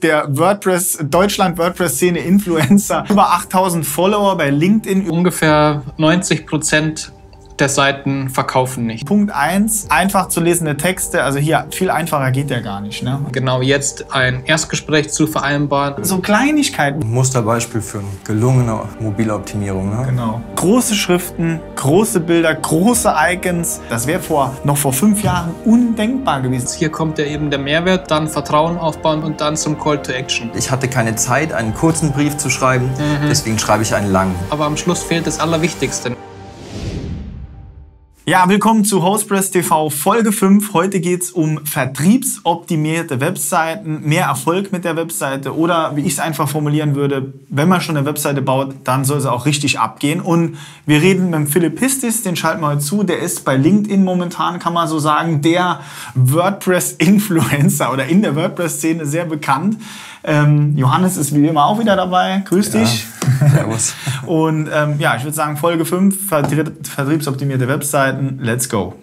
der Deutschland WordPress-Szene Influencer, über 8000 Follower bei LinkedIn. Ungefähr 90% der Seiten verkaufen nicht. Punkt 1, einfach zu lesende Texte. Also hier, viel einfacher geht ja gar nicht. Ne? Genau jetzt ein Erstgespräch zu vereinbaren. So Kleinigkeiten. Musterbeispiel für eine gelungene mobile Optimierung. Ne? Genau. Große Schriften, große Bilder, große Icons. Das wäre noch vor 5 Jahren undenkbar gewesen. Hier kommt ja eben der Mehrwert, dann Vertrauen aufbauen und dann zum Call to Action. Ich hatte keine Zeit, einen kurzen Brief zu schreiben, deswegen schreibe ich einen langen. Aber am Schluss fehlt das Allerwichtigste. Ja, willkommen zu Hostpress TV Folge 5. Heute geht es um vertriebsoptimierte Webseiten, mehr Erfolg mit der Webseite oder wie ich es einfach formulieren würde, wenn man schon eine Webseite baut, dann soll sie auch richtig abgehen. Und wir reden mit dem Philipp Pistis, den schalten wir heute zu. Der ist bei LinkedIn momentan, kann man so sagen, der WordPress-Influencer oder in der WordPress-Szene sehr bekannt. Johannes ist wie immer auch wieder dabei. Grüß dich. Servus. Und ja, ich würde sagen, Folge 5, vertriebsoptimierte Webseiten. Let's go.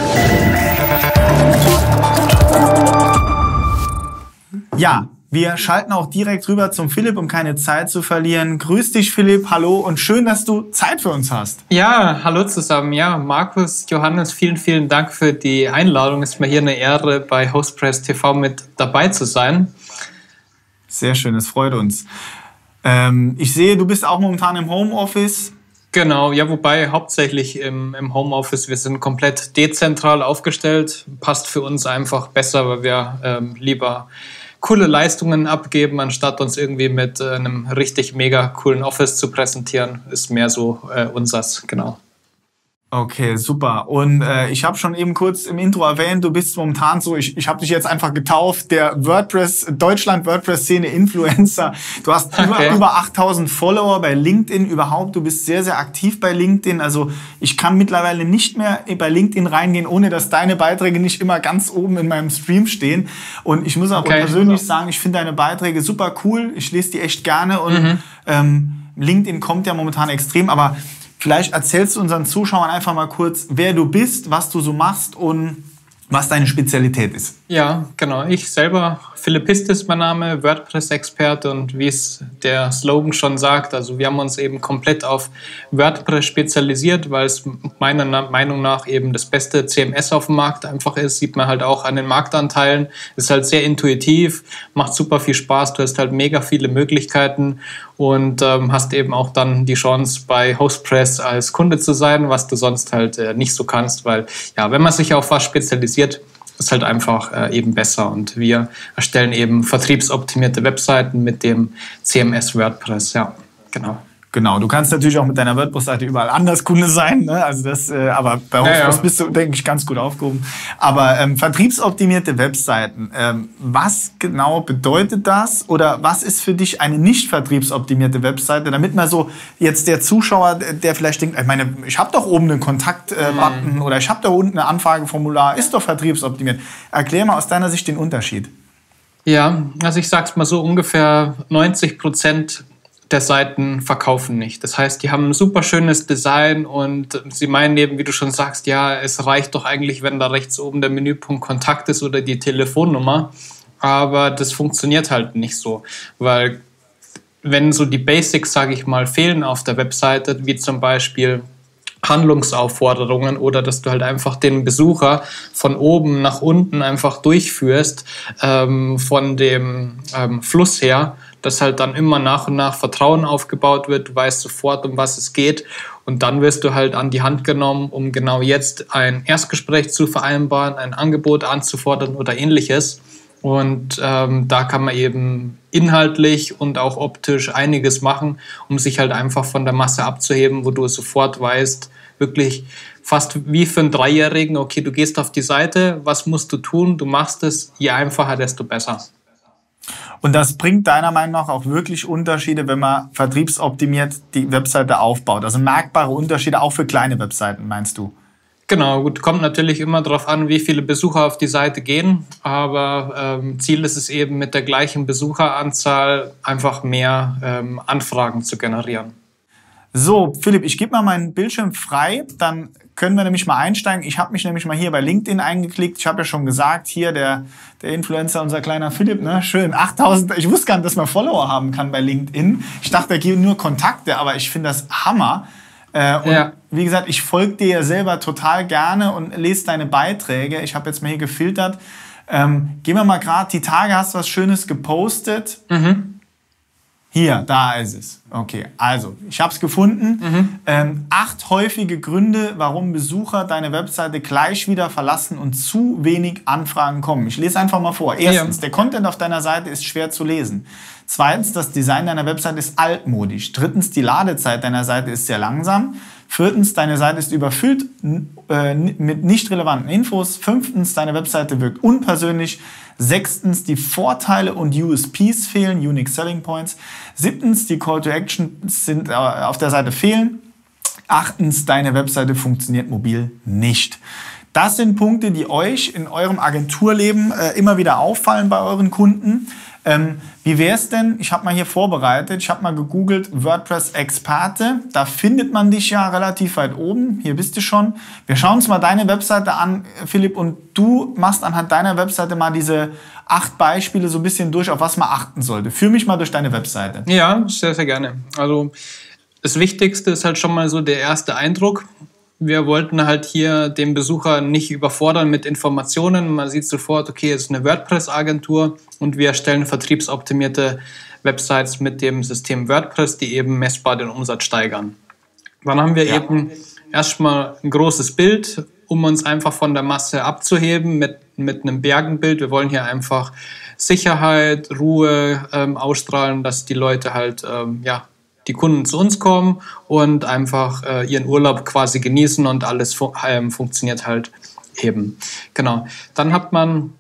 Ja, wir schalten auch direkt rüber zum Philipp, um keine Zeit zu verlieren. Grüß dich, Philipp. Hallo und schön, dass du Zeit für uns hast. Ja, hallo zusammen. Ja, Markus, Johannes, vielen Dank für die Einladung. Es ist mir hier eine Ehre, bei Hostpress TV mit dabei zu sein. Sehr schön, es freut uns. Ich sehe, du bist auch momentan im Homeoffice. Genau, ja, wobei hauptsächlich im Homeoffice. Wir sind komplett dezentral aufgestellt. Passt für uns einfach besser, weil wir lieber coole Leistungen abgeben, anstatt uns irgendwie mit einem richtig mega coolen Office zu präsentieren. Ist mehr so unsers, genau. Okay, super. Und ich habe schon eben kurz im Intro erwähnt, du bist momentan so, ich habe dich jetzt einfach getauft, der Deutschland WordPress-Szene Influencer. Du hast über 8000 Follower bei LinkedIn überhaupt. Du bist sehr, sehr aktiv bei LinkedIn. Also ich kann mittlerweile nicht mehr bei LinkedIn reingehen, ohne dass deine Beiträge nicht immer ganz oben in meinem Stream stehen. Und ich muss auch persönlich sagen, ich finde deine Beiträge super cool. Ich lese die echt gerne und LinkedIn kommt ja momentan extrem, aber vielleicht erzählst du unseren Zuschauern einfach mal kurz, wer du bist, was du so machst und was deine Spezialität ist. Ja, genau. Ich selber, Philipp Pistis mein Name, WordPress-Experte und wie es der Slogan schon sagt, also wir haben uns eben komplett auf WordPress spezialisiert, weil es meiner Meinung nach eben das beste CMS auf dem Markt einfach ist, sieht man halt auch an den Marktanteilen, ist halt sehr intuitiv, macht super viel Spaß, du hast halt mega viele Möglichkeiten und hast eben auch dann die Chance bei Hostpress als Kunde zu sein, was du sonst halt nicht so kannst, weil ja, wenn man sich auf was spezialisiert, ist halt einfach eben besser und wir erstellen eben vertriebsoptimierte Webseiten mit dem CMS WordPress, ja, genau. Genau, du kannst natürlich auch mit deiner WordPress-Seite überall anders Kunde sein, ne? Also das, aber bei Hostpress bist du, denke ich, ganz gut aufgehoben. Aber vertriebsoptimierte Webseiten, was genau bedeutet das oder was ist für dich eine nicht vertriebsoptimierte Webseite, damit man so jetzt der Zuschauer, der vielleicht denkt, ich meine, ich habe doch oben einen Kontakt-Button oder ich habe da unten ein Anfrageformular, ist doch vertriebsoptimiert. Erklär mal aus deiner Sicht den Unterschied. Ja, also ich sag's mal so, ungefähr 90% der Seiten verkaufen nicht. Das heißt, die haben ein super schönes Design und sie meinen eben, wie du schon sagst, ja, es reicht doch eigentlich, wenn da rechts oben der Menüpunkt Kontakt ist oder die Telefonnummer. Aber das funktioniert halt nicht so, weil wenn so die Basics, sage ich mal, fehlen auf der Webseite, wie zum Beispiel Handlungsaufforderungen oder dass du halt einfach den Besucher von oben nach unten einfach durchführst, von dem Fluss her, dass halt dann immer nach und nach Vertrauen aufgebaut wird, du weißt sofort, um was es geht und dann wirst du halt an die Hand genommen, um genau jetzt ein Erstgespräch zu vereinbaren, ein Angebot anzufordern oder ähnliches. Und da kann man eben inhaltlich und auch optisch einiges machen, um sich halt einfach von der Masse abzuheben, wo du sofort weißt, wirklich fast wie für einen Dreijährigen, okay, du gehst auf die Seite, was musst du tun, du machst es, je einfacher, desto besser. Und das bringt deiner Meinung nach auch wirklich Unterschiede, wenn man vertriebsoptimiert die Webseite aufbaut. Also merkbare Unterschiede auch für kleine Webseiten, meinst du? Genau, gut, kommt natürlich immer darauf an, wie viele Besucher auf die Seite gehen, aber Ziel ist es eben, mit der gleichen Besucheranzahl einfach mehr Anfragen zu generieren. So, Philipp, ich gebe mal meinen Bildschirm frei, dann können wir nämlich mal einsteigen. Ich habe mich nämlich mal hier bei LinkedIn eingeklickt. Ich habe ja schon gesagt, hier der Influencer, unser kleiner Philipp, ne, schön, 8000, ich wusste gar nicht, dass man Follower haben kann bei LinkedIn. Ich dachte, er gibt nur Kontakte, aber ich finde das Hammer. Und wie gesagt, ich folge dir ja selber total gerne und lese deine Beiträge. Ich habe jetzt mal hier gefiltert. Gehen wir mal gerade, die Tage hast du was Schönes gepostet. Hier, da ist es. Okay, also, ich habe es gefunden. 8 häufige Gründe, warum Besucher deine Webseite gleich wieder verlassen und zu wenig Anfragen kommen. Ich lese einfach mal vor. Erstens, der Content auf deiner Seite ist schwer zu lesen. Zweitens, das Design deiner Webseite ist altmodisch. Drittens, die Ladezeit deiner Seite ist sehr langsam. Viertens, deine Seite ist überfüllt mit nicht relevanten Infos. Fünftens, deine Webseite wirkt unpersönlich. Sechstens, die Vorteile und USPs fehlen, Unique Selling Points. Siebtens, die Call to Actions sind auf der Seite fehlen. Achtens, deine Webseite funktioniert mobil nicht. Das sind Punkte, die euch in eurem Agenturleben immer wieder auffallen bei euren Kunden. Wie wäre es denn, ich habe mal hier vorbereitet, ich habe mal gegoogelt, WordPress-Experte, da findet man dich ja relativ weit oben, hier bist du schon. Wir schauen uns mal deine Webseite an, Philipp, und du machst anhand deiner Webseite mal diese 8 Beispiele so ein bisschen durch, auf was man achten sollte. Führ mich mal durch deine Webseite. Ja, sehr, sehr gerne. Also das Wichtigste ist halt schon mal so der erste Eindruck. Wir wollten halt hier den Besucher nicht überfordern mit Informationen. Man sieht sofort, okay, es ist eine WordPress-Agentur und wir erstellen vertriebsoptimierte Websites mit dem System WordPress, die eben messbar den Umsatz steigern. Dann haben wir eben erstmal ein großes Bild, um uns einfach von der Masse abzuheben mit einem Bergenbild. Wir wollen hier einfach Sicherheit, Ruhe ausstrahlen, dass die Leute halt, die Kunden zu uns kommen und einfach ihren Urlaub quasi genießen und alles funktioniert halt eben. Genau. Dann hat man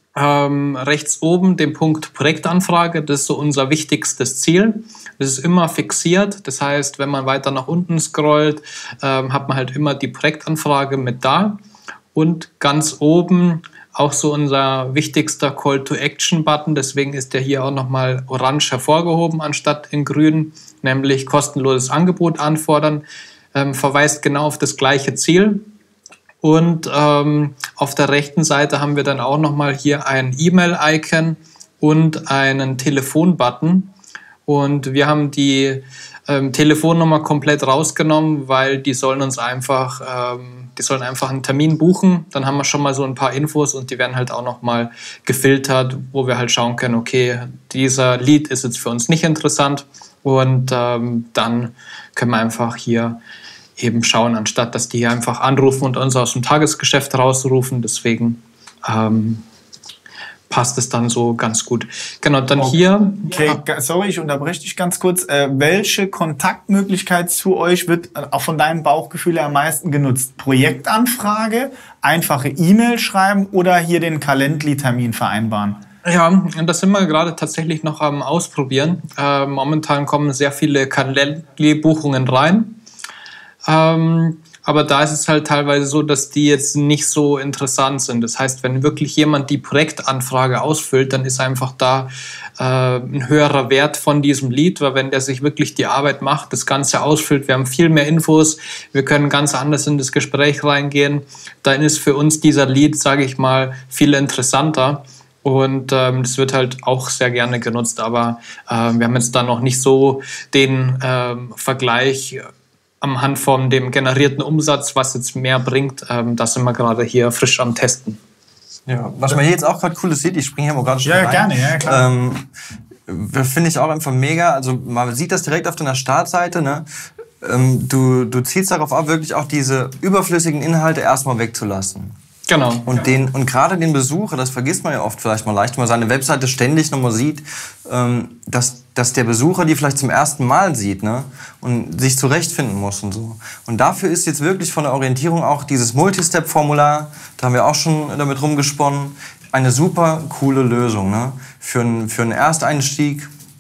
rechts oben den Punkt Projektanfrage. Das ist so unser wichtigstes Ziel. Das ist immer fixiert. Das heißt, wenn man weiter nach unten scrollt, hat man halt immer die Projektanfrage mit da. Und ganz oben auch so unser wichtigster Call-to-Action-Button. Deswegen ist der hier auch nochmal orange hervorgehoben anstatt in grün. Nämlich kostenloses Angebot anfordern. Verweist genau auf das gleiche Ziel. Und auf der rechten Seite haben wir dann auch nochmal hier ein E-Mail-Icon und einen Telefon-Button. Und wir haben die Telefonnummer komplett rausgenommen, weil die sollen uns einfach, einen Termin buchen. Dann haben wir schon mal so ein paar Infos und die werden halt auch nochmal gefiltert, wo wir halt schauen können, okay, dieser Lead ist jetzt für uns nicht interessant. Und dann können wir einfach hier eben schauen, anstatt dass die hier einfach anrufen und uns aus dem Tagesgeschäft rausrufen. Deswegen passt es dann so ganz gut. Genau, dann hier... Okay, sorry, ich unterbreche dich ganz kurz. Welche Kontaktmöglichkeit zu euch wird auch von deinem Bauchgefühl her am meisten genutzt? Projektanfrage, einfache E-Mail schreiben oder hier den Calendly-Termin vereinbaren? Ja, und das sind wir gerade tatsächlich noch am Ausprobieren. Momentan kommen sehr viele Calendly-Buchungen rein. Aber da ist es halt teilweise so, dass die jetzt nicht so interessant sind. Das heißt, wenn wirklich jemand die Projektanfrage ausfüllt, dann ist einfach da ein höherer Wert von diesem Lead, weil wenn der sich wirklich die Arbeit macht, das Ganze ausfüllt, wir haben viel mehr Infos, wir können ganz anders in das Gespräch reingehen, dann ist für uns dieser Lead, sage ich mal, viel interessanter. Und das wird halt auch sehr gerne genutzt, aber wir haben jetzt da noch nicht so den Vergleich anhand von dem generierten Umsatz, was jetzt mehr bringt. Da sind wir gerade hier frisch am Testen. Ja, was man hier jetzt auch gerade Cooles sieht, ich springe hier mal gerade schon rein. Ja, gerne, ja, klar. Finde ich auch einfach mega. Also man sieht das direkt auf deiner Startseite, ne? Du zielst darauf ab, wirklich auch diese überflüssigen Inhalte erstmal wegzulassen. Genau. Und gerade den Besucher, das vergisst man ja oft vielleicht mal leicht, wenn man seine Webseite ständig nochmal sieht, dass der Besucher die vielleicht zum ersten Mal sieht, ne? Und sich zurechtfinden muss und so. Und dafür ist jetzt wirklich von der Orientierung auch dieses Multistep-Formular, da haben wir auch schon damit rumgesponnen, eine super coole Lösung, ne? Für einen Ersteinstieg.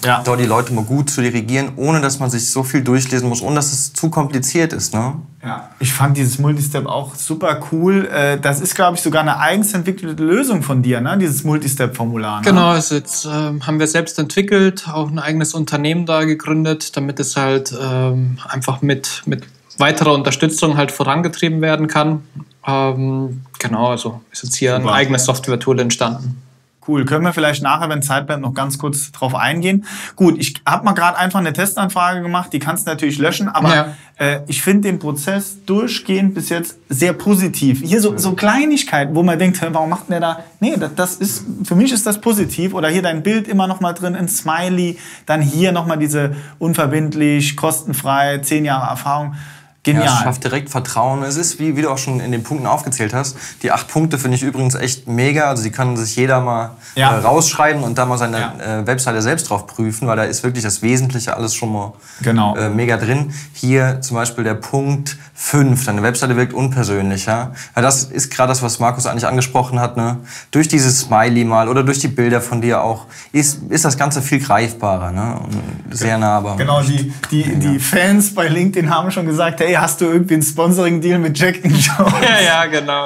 dort die Leute mal gut zu dirigieren, ohne dass man sich so viel durchlesen muss, ohne dass es zu kompliziert ist. Ne? Ja, ich fand dieses Multistep auch super cool. Das ist, glaube ich, sogar eine eigens entwickelte Lösung von dir, ne? Dieses Multistep-Formular. Ne? Genau, also jetzt haben wir selbst entwickelt, auch ein eigenes Unternehmen da gegründet, damit es halt einfach mit weiterer Unterstützung halt vorangetrieben werden kann. Genau, also ist jetzt hier ein eigenes Software-Tool entstanden. Cool, können wir vielleicht nachher, wenn Zeit bleibt, noch ganz kurz drauf eingehen. Gut, ich habe mal gerade einfach eine Testanfrage gemacht, die kannst du natürlich löschen, aber ich finde den Prozess durchgehend bis jetzt sehr positiv. Hier so Kleinigkeiten, wo man denkt, warum macht der da? Nee, das ist, für mich ist das positiv. Oder hier dein Bild immer noch mal drin, ein Smiley, dann hier noch mal diese unverbindlich, kostenfrei, 10 Jahre Erfahrung. Genial. Ja, es schafft direkt Vertrauen. Es ist, wie du auch schon in den Punkten aufgezählt hast, die 8 Punkte finde ich übrigens echt mega. Also die kann sich jeder mal rausschreiben und da mal seine Webseite selbst drauf prüfen, weil da ist wirklich das Wesentliche alles schon mal mega drin. Hier zum Beispiel der Punkt 5, deine Webseite wirkt unpersönlicher. Ja, das ist gerade das, was Markus eigentlich angesprochen hat. Ne? Durch dieses Smiley mal oder durch die Bilder von dir auch ist das Ganze viel greifbarer, ne? Und sehr nahbar. Genau, die Fans bei LinkedIn haben schon gesagt, hey, hast du irgendwie einen Sponsoring-Deal mit Jack & Jones? Ja, genau.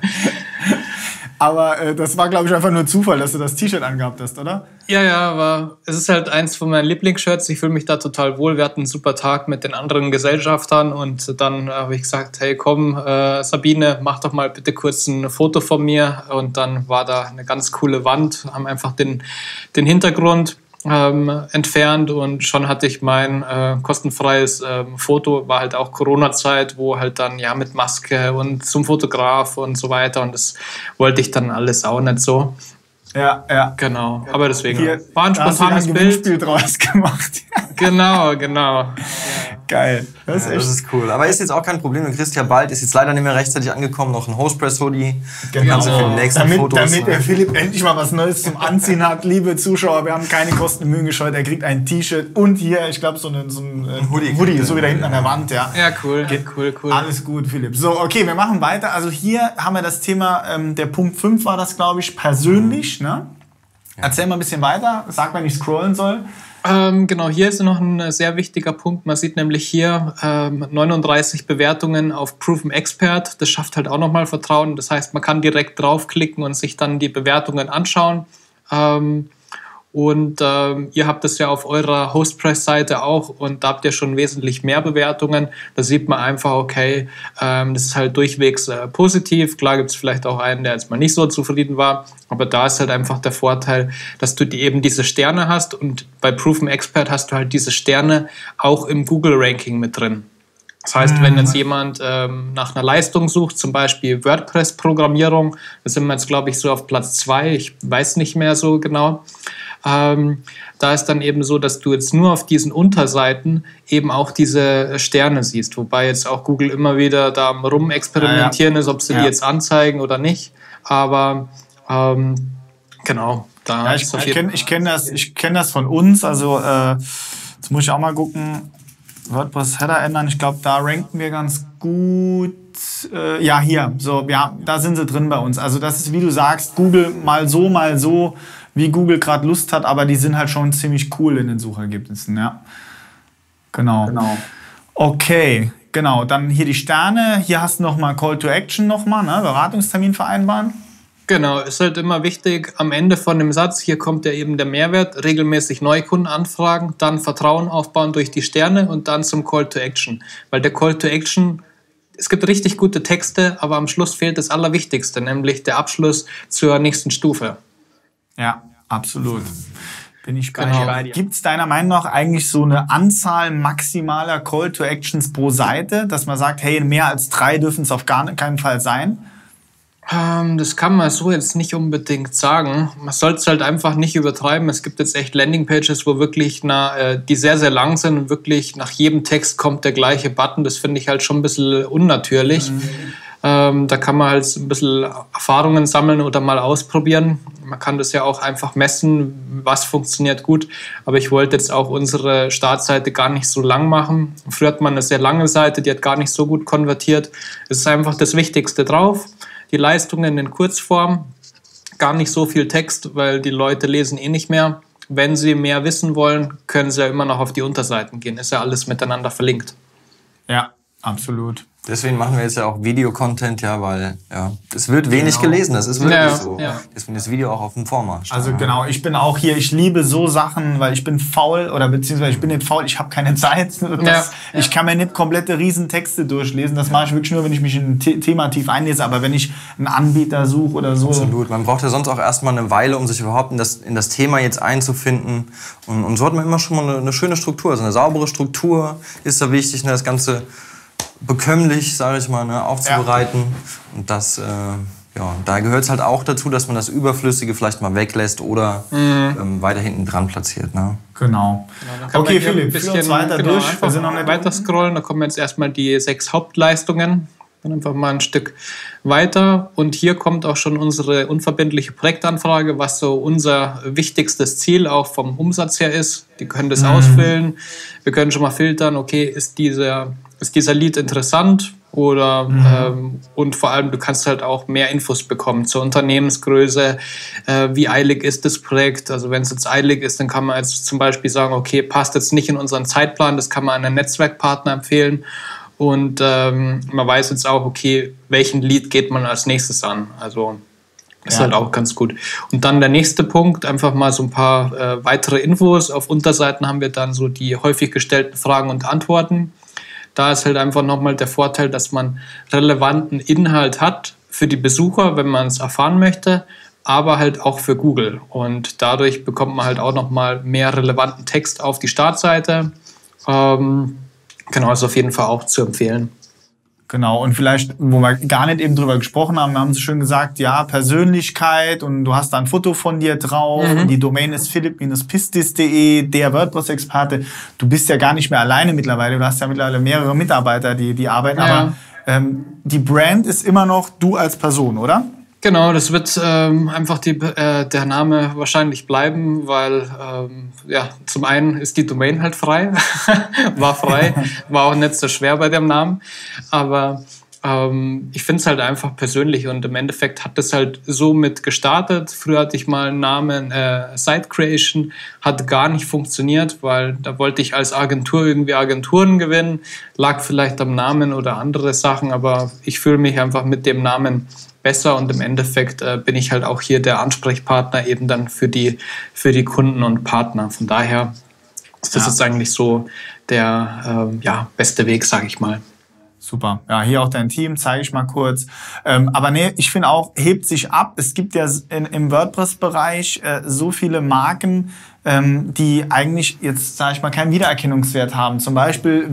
Aber das war, glaube ich, einfach nur Zufall, dass du das T-Shirt angehabt hast, oder? Ja, aber es ist halt eins von meinen Lieblingsshirts. Ich fühle mich da total wohl. Wir hatten einen super Tag mit den anderen Gesellschaftern und dann habe ich gesagt, hey komm, Sabine, mach doch mal bitte kurz ein Foto von mir. Und dann war da eine ganz coole Wand, haben einfach den Hintergrund entfernt und schon hatte ich mein kostenfreies Foto, war halt auch Corona-Zeit, wo halt dann mit Maske und zum Fotograf und so weiter und das wollte ich dann alles auch nicht so. Ja. Genau, aber deswegen hier, war ein spontanes Bild. Spiel draus gemacht. Genau. Geil. Das ist cool. Aber ist jetzt auch kein Problem. Du kriegst ja bald, ist jetzt leider nicht mehr rechtzeitig angekommen, noch ein Hostpress-Hoodie. Genau. Für die nächsten Fotos. Damit der Philipp endlich mal was Neues zum Anziehen hat. Liebe Zuschauer, wir haben keine Kosten und Mühen gescheut. Er kriegt ein T-Shirt und hier, ich glaube, so ein Hoodie, so wie da hinten an der Wand. Ja, cool. Alles gut, Philipp. So, okay, wir machen weiter. Also hier haben wir das Thema, der Punkt 5 war das, glaube ich, persönlich. Ne? Erzähl mal ein bisschen weiter. Sag, wenn ich scrollen soll. Genau, hier ist noch ein sehr wichtiger Punkt. Man sieht nämlich hier 39 Bewertungen auf Proven Expert. Das schafft halt auch nochmal Vertrauen. Das heißt, man kann direkt draufklicken und sich dann die Bewertungen anschauen. Und ihr habt das ja auf eurer Hostpress-Seite auch und da habt ihr schon wesentlich mehr Bewertungen. Da sieht man einfach, okay, das ist halt durchwegs positiv. Klar gibt es vielleicht auch einen, der jetzt mal nicht so zufrieden war, aber da ist halt einfach der Vorteil, dass du eben diese Sterne hast und bei Proven Expert hast du halt diese Sterne auch im Google-Ranking mit drin. Das heißt, wenn jetzt jemand nach einer Leistung sucht, zum Beispiel WordPress-Programmierung, da sind wir jetzt, glaube ich, so auf Platz 2, ich weiß nicht mehr so genau, da ist dann eben so, dass du jetzt nur auf diesen Unterseiten eben auch diese Sterne siehst, wobei jetzt auch Google immer wieder da rumexperimentieren ist, ob sie die jetzt anzeigen oder nicht, aber genau. Da ich kenne das von uns, also jetzt muss ich auch mal gucken, WordPress-Header ändern, ich glaube, da ranken wir ganz gut. Hier, so, da sind sie drin bei uns. Also das ist, wie du sagst, Google mal so, wie Google gerade Lust hat, aber die sind halt schon ziemlich cool in den Suchergebnissen, ja. Genau. Okay, genau. Dann hier die Sterne. Hier hast du nochmal Call to Action nochmal, ne? Beratungstermin vereinbaren. Genau, ist halt immer wichtig, am Ende von dem Satz, hier kommt ja eben der Mehrwert, regelmäßig Neukunden anfragen, dann Vertrauen aufbauen durch die Sterne und dann zum Call to Action. Weil der Call to Action, es gibt richtig gute Texte, aber am Schluss fehlt das Allerwichtigste, nämlich der Abschluss zur nächsten Stufe. Ja, absolut. Bin ich bei dir. Gibt es deiner Meinung nach eigentlich so eine Anzahl maximaler Call to Actions pro Seite, dass man sagt, hey, mehr als 3 dürfen es auf keinen Fall sein? Das kann man so jetzt nicht unbedingt sagen. Man sollte es halt einfach nicht übertreiben. Es gibt jetzt echt Landingpages, wo wirklich, die sehr, sehr lang sind und wirklich nach jedem Text kommt der gleiche Button. Das finde ich halt schon ein bisschen unnatürlich. Da kann man halt ein bisschen Erfahrungen sammeln oder mal ausprobieren. Man kann das ja auch einfach messen, was funktioniert gut. Aber ich wollte jetzt auch unsere Startseite gar nicht so lang machen. Früher hat man eine sehr lange Seite, die hat gar nicht so gut konvertiert. Es ist einfach das Wichtigste drauf. Die Leistungen in Kurzform, gar nicht so viel Text, weil die Leute lesen eh nicht mehr. wenn Sie mehr wissen wollen, können Sie ja immer noch auf die Unterseiten gehen. Ist ja alles miteinander verlinkt. Ja, absolut. Deswegen machen wir jetzt ja auch Video-Content, ja, weil es wird wenig gelesen, das ist wirklich so. Ja. Deswegen ist Video auch auf dem Vormarsch. Also genau, ich bin auch hier, ich liebe so Sachen, weil ich bin faul oder beziehungsweise ich bin nicht faul, ich habe keine Zeit. Ich kann mir nicht komplette Riesentexte durchlesen, das mache ich wirklich nur, wenn ich mich in ein Thema tief einlese, aber wenn ich einen Anbieter suche oder so. Absolut, man braucht ja sonst auch erstmal eine Weile, um sich überhaupt in das Thema jetzt einzufinden und so hat man immer schon mal eine schöne Struktur, also eine saubere Struktur ist da wichtig, das Ganze bekömmlich, sage ich mal, aufzubereiten. Ja. Und das, da gehört es halt auch dazu, dass man das Überflüssige vielleicht mal weglässt oder weiter hinten dran platziert. Ne? Genau. Okay, Philipp, führ uns weiter durch. Wir sind noch nicht weiter scrollen. Da kommen jetzt erstmal die 6 Hauptleistungen. Dann einfach mal ein Stück weiter. Und hier kommt auch schon unsere unverbindliche Projektanfrage, was so unser wichtigstes Ziel auch vom Umsatz her ist. Die können das ausfüllen. Wir können schon mal filtern, okay, ist dieser Lead interessant oder und vor allem du kannst halt auch mehr Infos bekommen zur Unternehmensgröße, wie eilig ist das Projekt, also wenn es jetzt eilig ist, dann kann man jetzt zum Beispiel sagen, okay, passt jetzt nicht in unseren Zeitplan, das kann man einem Netzwerkpartner empfehlen und man weiß jetzt auch, okay, welchen Lead geht man als nächstes an, also ist halt auch ganz gut. Und dann der nächste Punkt, einfach mal so ein paar weitere Infos. Auf Unterseiten haben wir dann so die häufig gestellten Fragen und Antworten. Da ist halt einfach nochmal der Vorteil, dass man relevanten Inhalt hat für die Besucher, wenn man es erfahren möchte, aber halt auch für Google. Und dadurch bekommt man halt auch nochmal mehr relevanten Text auf die Startseite. Genau, ist auf jeden Fall auch zu empfehlen. Genau, und vielleicht, wo wir gar nicht eben drüber gesprochen haben, haben sie schön gesagt, ja, Persönlichkeit und du hast da ein Foto von dir drauf und die Domain ist philipp-pistis.de, der WordPress-Experte. Du bist ja gar nicht mehr alleine mittlerweile, du hast ja mittlerweile mehrere Mitarbeiter, die arbeiten, aber die Brand ist immer noch du als Person, oder? Genau, das wird einfach der Name wahrscheinlich bleiben, weil zum einen ist die Domain halt frei, war auch nicht so schwer bei dem Namen, aber ich finde es halt einfach persönlich und im Endeffekt hat das halt so mit gestartet. Früher hatte ich mal einen Namen Site Creation, hat gar nicht funktioniert, weil da wollte ich als Agentur irgendwie Agenturen gewinnen, lag vielleicht am Namen oder andere Sachen, aber ich fühle mich einfach mit dem Namen besser und im Endeffekt bin ich halt auch hier der Ansprechpartner eben dann für die Kunden und Partner. Von daher ist das jetzt eigentlich so der beste Weg, sage ich mal. Super. Ja, hier auch dein Team, zeige ich mal kurz. Aber nee, ich finde auch, hebt sich ab. Es gibt ja im WordPress-Bereich so viele Marken, die eigentlich jetzt, sage ich mal, keinen Wiedererkennungswert haben. Zum Beispiel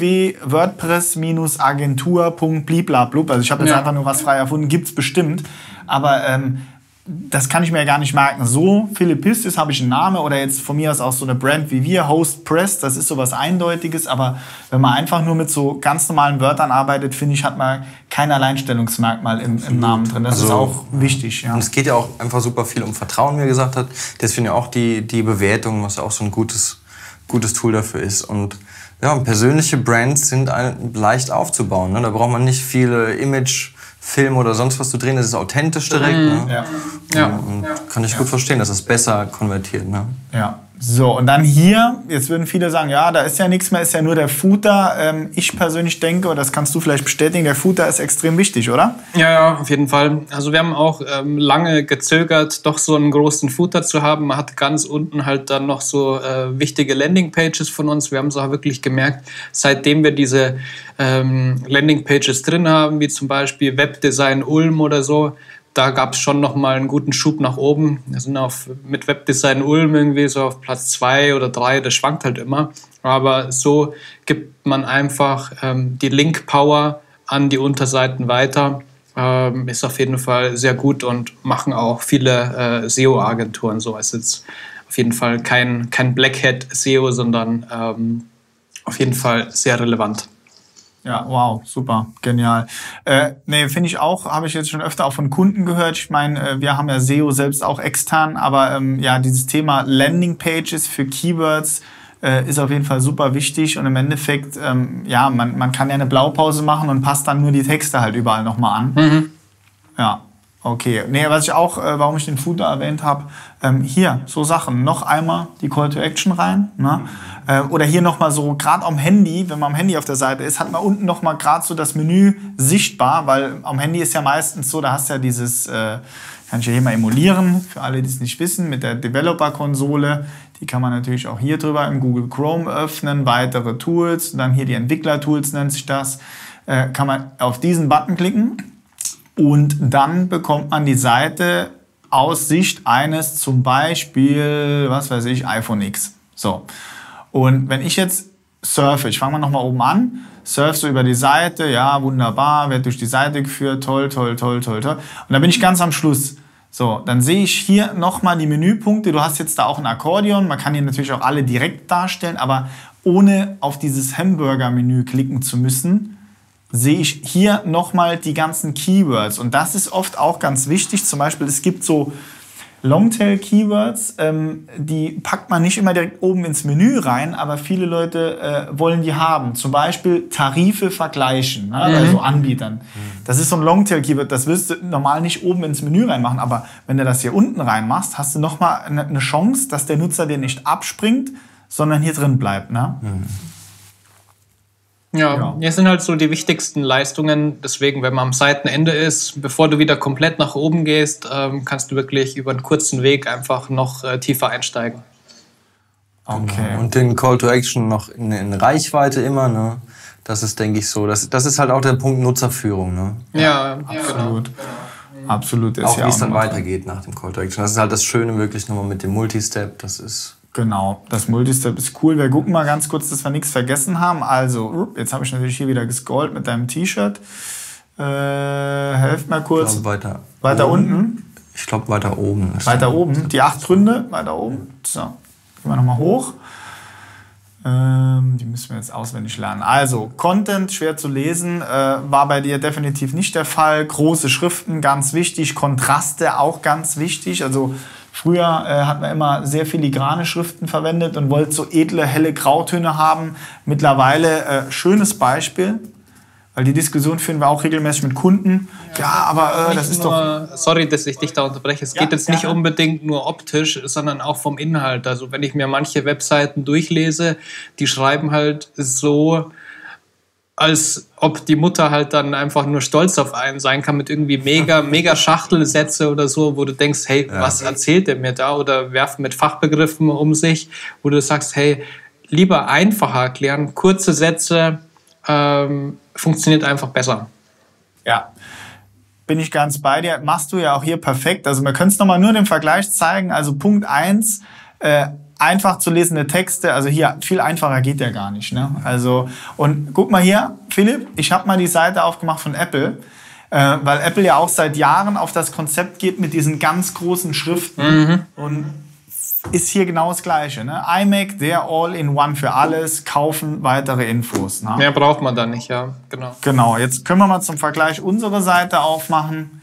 www.wordpress-agentur.bliblablub. Also ich habe jetzt einfach nur was frei erfunden, gibt's bestimmt. Aber das kann ich mir ja gar nicht merken. So, Philipp Pistis habe ich einen Namen oder jetzt von mir aus auch so eine Brand wie wir, HostPress, das ist so was Eindeutiges, aber wenn man einfach nur mit so ganz normalen Wörtern arbeitet, finde ich, hat man kein Alleinstellungsmerkmal im Namen drin. Das ist auch wichtig. Ja. Und es geht ja auch einfach super viel um Vertrauen, wie er gesagt hat. Deswegen ja auch die Bewertung, was ja auch so ein gutes Tool dafür ist. Und ja, persönliche Brands sind leicht aufzubauen. Ne? Da braucht man nicht viele Film oder sonst was zu drehen, das ist authentisch direkt. Ne? Und kann ich gut verstehen, dass das besser konvertiert. Ne? Ja. So, und dann hier, jetzt würden viele sagen, ja, da ist ja nichts mehr, ist ja nur der Footer. Ich persönlich denke, oder das kannst du vielleicht bestätigen, der Footer ist extrem wichtig, oder? Ja, auf jeden Fall. Also wir haben auch lange gezögert, doch so einen großen Footer zu haben. Man hat ganz unten halt dann noch so wichtige Landingpages von uns. Wir haben es auch wirklich gemerkt, seitdem wir diese Landingpages drin haben, wie zum Beispiel Webdesign Ulm oder so, da gab es schon noch mal einen guten Schub nach oben. Wir sind mit Webdesign Ulm irgendwie so auf Platz 2 oder 3, das schwankt halt immer. Aber so gibt man einfach die Link-Power an die Unterseiten weiter. Ist auf jeden Fall sehr gut und machen auch viele SEO-Agenturen so. Es ist jetzt auf jeden Fall kein Blackhat-SEO, sondern auf jeden Fall sehr relevant. Ja, wow, super, genial. Nee, finde ich auch, habe ich jetzt schon öfter auch von Kunden gehört. Ich meine, wir haben ja SEO selbst auch extern, aber dieses Thema Landingpages für Keywords ist auf jeden Fall super wichtig und im Endeffekt, man kann ja eine Blaupause machen und passt dann nur die Texte halt überall nochmal an. Ja, Okay, nee, was ich auch, warum ich den Footer erwähnt habe, hier, so Sachen, noch einmal die Call to Action rein, ne? Oder hier nochmal so, gerade am Handy, wenn man am Handy auf der Seite ist, hat man unten nochmal gerade so das Menü sichtbar, weil am Handy ist ja meistens so, da hast du ja dieses, kann ich ja hier mal emulieren, für alle, die es nicht wissen, mit der Developer-Konsole, die kann man natürlich auch hier drüber im Google Chrome öffnen, weitere Tools, dann hier die Entwickler-Tools nennt sich das, kann man auf diesen Button klicken. Und dann bekommt man die Seite aus Sicht eines zum Beispiel, was weiß ich, iPhone X. So. Und wenn ich jetzt surfe, ich fange mal nochmal oben an, surfe so über die Seite, ja, wunderbar, werde durch die Seite geführt, toll, toll, toll, toll, toll. Und dann bin ich ganz am Schluss. So, dann sehe ich hier nochmal die Menüpunkte. Du hast jetzt da auch ein Akkordeon. Man kann hier natürlich auch alle direkt darstellen, aber ohne auf dieses Hamburger-Menü klicken zu müssen, sehe ich hier nochmal die ganzen Keywords. Und das ist oft auch ganz wichtig. Zum Beispiel, es gibt so Longtail-Keywords, die packt man nicht immer direkt oben ins Menü rein, aber viele Leute wollen die haben. Zum Beispiel Tarife vergleichen, ne, bei so Anbietern. Das ist so ein Longtail-Keyword, das wirst du normal nicht oben ins Menü reinmachen, aber wenn du das hier unten reinmachst, hast du nochmal eine Chance, dass der Nutzer dir nicht abspringt, sondern hier drin bleibt. Ne? Ja, hier sind halt so die wichtigsten Leistungen. Deswegen, wenn man am Seitenende ist, bevor du wieder komplett nach oben gehst, kannst du wirklich über einen kurzen Weg einfach noch tiefer einsteigen. Okay. Und den Call to Action noch in Reichweite immer, ne? Das ist, denke ich, so. Das ist halt auch der Punkt Nutzerführung, ne? Ja, absolut. Genau. Absolut. Auch wie es dann weitergeht nach dem Call to Action. Das ist halt das Schöne wirklich nochmal mit dem Multistep. Das ist... Genau, das Multistep ist cool. Wir gucken mal ganz kurz, dass wir nichts vergessen haben. Also, jetzt habe ich natürlich hier wieder gescrollt mit deinem T-Shirt. Helft mal kurz. Ich glaube, weiter unten? Ich glaube, weiter oben. Weiter oben. Die 8 Gründe, weiter oben. So, gehen wir nochmal hoch. Die müssen wir jetzt auswendig lernen. Also, Content, schwer zu lesen, war bei dir definitiv nicht der Fall. Große Schriften, ganz wichtig. Kontraste, auch ganz wichtig. Also, früher hat man immer sehr filigrane Schriften verwendet und wollte so edle, helle Grautöne haben. Mittlerweile schönes Beispiel, weil die Diskussion führen wir auch regelmäßig mit Kunden. Ja, aber das ist doch... Sorry, dass ich dich da unterbreche. Es geht jetzt nicht unbedingt nur optisch, sondern auch vom Inhalt. Also wenn ich mir manche Webseiten durchlese, die schreiben halt so, als ob die Mutter halt dann einfach nur stolz auf einen sein kann mit irgendwie mega Schachtelsätze oder so, wo du denkst, hey, was erzählt der mir da? Oder werfen mit Fachbegriffen um sich, wo du sagst, hey, lieber einfacher erklären, kurze Sätze, funktioniert einfach besser. Ja, bin ich ganz bei dir. Machst du ja auch hier perfekt. Also wir können es nochmal nur den Vergleich zeigen. Also Punkt 1, einfach zu lesende Texte, also hier, viel einfacher geht ja gar nicht. Ne? Also, und guck mal hier, Philipp, ich habe mal die Seite aufgemacht von Apple, weil Apple ja auch seit Jahren auf das Konzept geht mit diesen ganz großen Schriften und ist hier genau das Gleiche. Ne? iMac, der All-in-One für alles, kaufen weitere Infos. Ne? Mehr braucht man da nicht, ja, genau. Genau, jetzt können wir mal zum Vergleich unsere Seite aufmachen.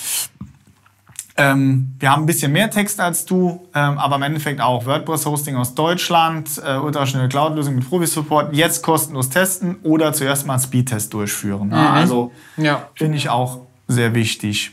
Wir haben ein bisschen mehr Text als du, aber im Endeffekt auch WordPress-Hosting aus Deutschland, ultraschnelle Cloud-Lösung mit Profi-Support, jetzt kostenlos testen oder zuerst mal einen Speedtest durchführen. Also finde ich auch sehr wichtig.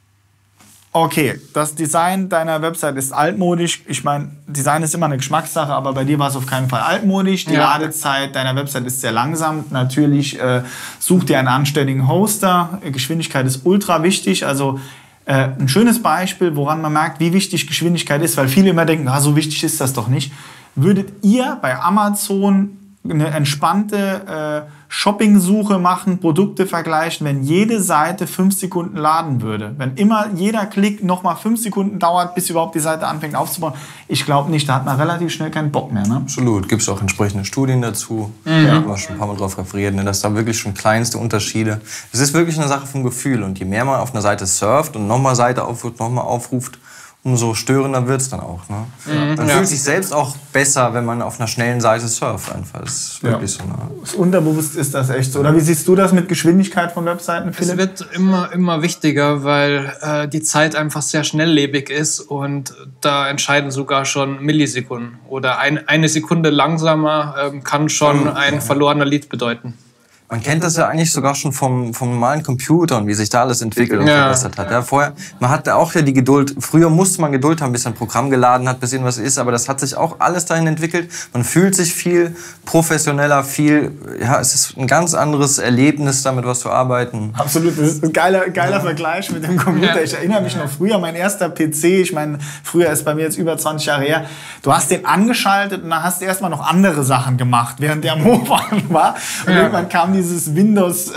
Okay, das Design deiner Website ist altmodisch. Ich meine, Design ist immer eine Geschmackssache, aber bei dir war es auf keinen Fall altmodisch. Die Ladezeit deiner Website ist sehr langsam. Natürlich such dir einen anständigen Hoster. Geschwindigkeit ist ultra wichtig. Also ein schönes Beispiel, woran man merkt, wie wichtig Geschwindigkeit ist, weil viele immer denken, so wichtig ist das doch nicht. Würdet ihr bei Amazon eine entspannte Shopping-Suche machen, Produkte vergleichen, wenn jede Seite 5 Sekunden laden würde? Wenn immer jeder Klick nochmal 5 Sekunden dauert, bis überhaupt die Seite anfängt aufzubauen? Ich glaube nicht, da hat man relativ schnell keinen Bock mehr. Ne? Absolut, gibt es auch entsprechende Studien dazu. Da haben wir schon ein paar Mal drauf referiert, ne, dass da wirklich schon kleinste Unterschiede. Es ist wirklich eine Sache vom Gefühl und je mehr man auf einer Seite surft und nochmal Seite aufruft, nochmal aufruft, umso störender wird es dann auch. Ne? Man fühlt sich selbst auch besser, wenn man auf einer schnellen Seite surft. Einfach. Das ist wirklich so. Ne? Unterbewusst ist das echt so. Oder wie siehst du das mit Geschwindigkeit von Webseiten, Philipp? Es wird immer wichtiger, weil die Zeit einfach sehr schnelllebig ist und da entscheiden sogar schon Millisekunden. Oder eine Sekunde langsamer kann schon ein verlorener Lead bedeuten. Man kennt das ja eigentlich sogar schon vom normalen Computer und wie sich da alles entwickelt und verbessert hat. Ja, vorher, man hatte auch ja die Geduld, früher musste man Geduld haben, bis ein Programm geladen hat, bis irgendwas ist, aber das hat sich auch alles dahin entwickelt. Man fühlt sich viel professioneller, es ist ein ganz anderes Erlebnis, damit was zu arbeiten. Absolut, das ist ein geiler Vergleich mit dem Computer. Ja. Ich erinnere mich noch früher, mein erster PC, ich meine, früher ist bei mir jetzt über 20 Jahre her, du hast den angeschaltet und dann hast du erstmal noch andere Sachen gemacht, während der am Hochfahren war. Und irgendwann kam dieses Windows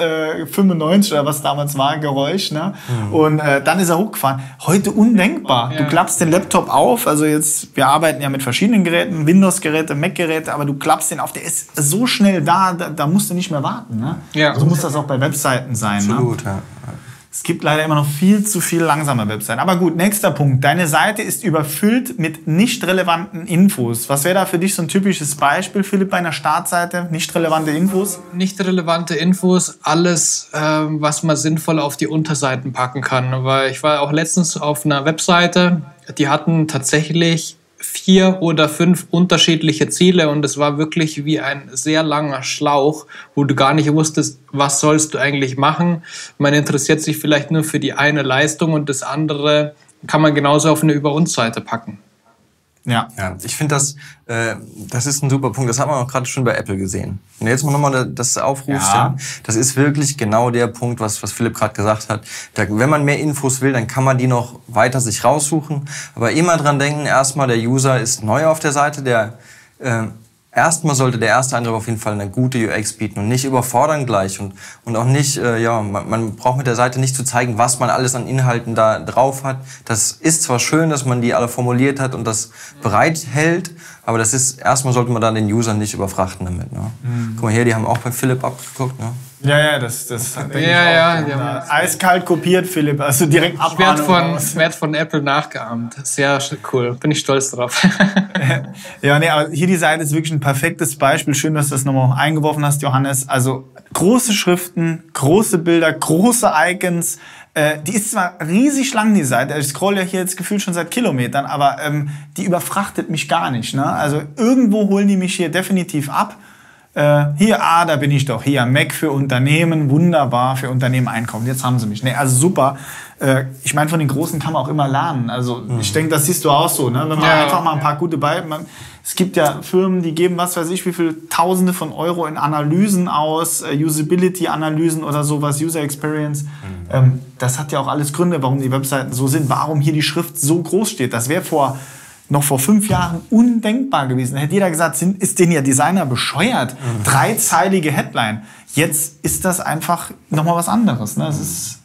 95 oder was damals war, Geräusch. Ne? Und dann ist er hochgefahren. Heute undenkbar. Ja. Du klappst den Laptop auf, also jetzt, wir arbeiten ja mit verschiedenen Geräten, Windows-Geräte, Mac-Geräte, aber du klappst den auf, der ist so schnell da musst du nicht mehr warten. Ne? Ja. So muss das auch bei Webseiten sein. Absolut, ne? Ja. Es gibt leider immer noch viel zu viel langsame Webseiten. Aber gut, nächster Punkt. Deine Seite ist überfüllt mit nicht relevanten Infos. Was wäre da für dich so ein typisches Beispiel, Philipp, bei einer Startseite? Nicht relevante Infos? Nicht relevante Infos, alles, was man sinnvoll auf die Unterseiten packen kann. Weil ich war auch letztens auf einer Webseite, die hatten tatsächlich 4 oder 5 unterschiedliche Ziele und es war wirklich wie ein sehr langer Schlauch, wo du gar nicht wusstest, was sollst du eigentlich machen. Man interessiert sich vielleicht nur für die eine Leistung und das andere kann man genauso auf eine Über-uns-Seite packen. Ja, ich finde, das ist ein super Punkt. Das hat man auch gerade schon bei Apple gesehen. Wenn du jetzt mal nochmal das aufrufst, das ist wirklich genau der Punkt, was Philipp gerade gesagt hat. Wenn man mehr Infos will, dann kann man die noch weiter sich raussuchen. Aber immer dran denken, erstmal der User ist neu auf der Seite, erstmal sollte der erste Eindruck auf jeden Fall eine gute UX bieten und nicht überfordern gleich und auch nicht, man braucht mit der Seite nicht zu zeigen, was man alles an Inhalten da drauf hat. Das ist zwar schön, dass man die alle formuliert hat und das bereithält, aber erstmal sollte man dann den User nicht überfrachten damit. Ne? Guck mal hier, die haben auch bei Philipp abgeguckt. Ne? Ja, das denke ich auch. Eiskalt kopiert, Philipp, also direkt abwarten. Wert von Apple nachgeahmt. Sehr cool, bin ich stolz drauf. Aber hier die Seite ist wirklich ein perfektes Beispiel. Schön, dass du das nochmal eingeworfen hast, Johannes. Also große Schriften, große Bilder, große Icons. Die ist zwar riesig lang, die Seite. Ich scroll ja hier jetzt gefühlt schon seit Kilometern, aber die überfrachtet mich gar nicht. Ne? Also irgendwo holen die mich hier definitiv ab. Hier, da bin ich doch. Hier, Mac für Unternehmen, wunderbar, für Unternehmen einkaufen. Jetzt haben sie mich. Nee, also super. Ich meine, von den Großen kann man auch immer lernen. Also ich denke, das siehst du auch so. Ne? Wenn man einfach mal ein paar gute es gibt ja Firmen, die geben, was weiß ich, wie viel Tausende von Euro in Analysen aus, Usability-Analysen oder sowas, User Experience. Das hat ja auch alles Gründe, warum die Webseiten so sind, warum hier die Schrift so groß steht. Das wäre noch vor 5 Jahren undenkbar gewesen. Da hätte jeder gesagt, ist denn ihr Designer bescheuert? 3-zeilige Headline. Jetzt ist das einfach nochmal was anderes. Ne?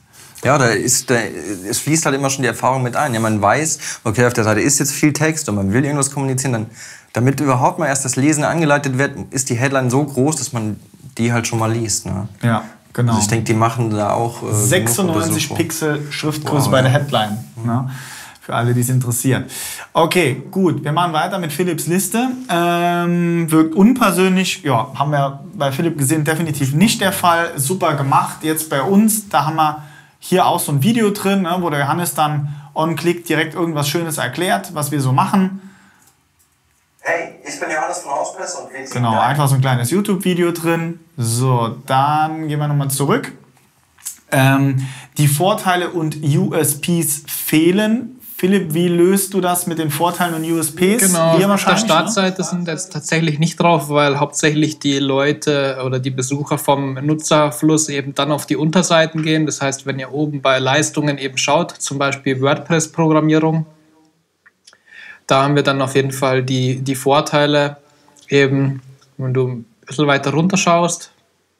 Es fließt halt immer schon die Erfahrung mit ein. Ja, man weiß, okay, auf der Seite ist jetzt viel Text und man will irgendwas kommunizieren. Damit überhaupt mal erst das Lesen angeleitet wird, ist die Headline so groß, dass man die halt schon mal liest. Ne? Ja, genau. Also ich denke, die machen da auch 96 Pixel Schriftgröße bei der Headline. Ne? Für alle, die es interessiert. Okay, gut. Wir machen weiter mit Philipps Liste. Wirkt unpersönlich. Ja, haben wir bei Philipp gesehen, definitiv nicht der Fall. Super gemacht. Jetzt bei uns, da haben wir hier auch so ein Video drin, ne, wo der Johannes dann on-click direkt irgendwas Schönes erklärt, was wir so machen. Hey, ich bin Johannes von Hauspress und wir Genau, einfach so ein kleines YouTube-Video drin. So, dann gehen wir nochmal zurück. Die Vorteile und USPs fehlen. Philipp, wie löst du das mit den Vorteilen und USPs? Genau, auf der Startseite sind jetzt tatsächlich nicht drauf, weil hauptsächlich die Leute oder die Besucher vom Nutzerfluss eben dann auf die Unterseiten gehen. Das heißt, wenn ihr oben bei Leistungen eben schaut, zum Beispiel WordPress-Programmierung, da haben wir dann auf jeden Fall die Vorteile eben, wenn du ein bisschen weiter runter schaust.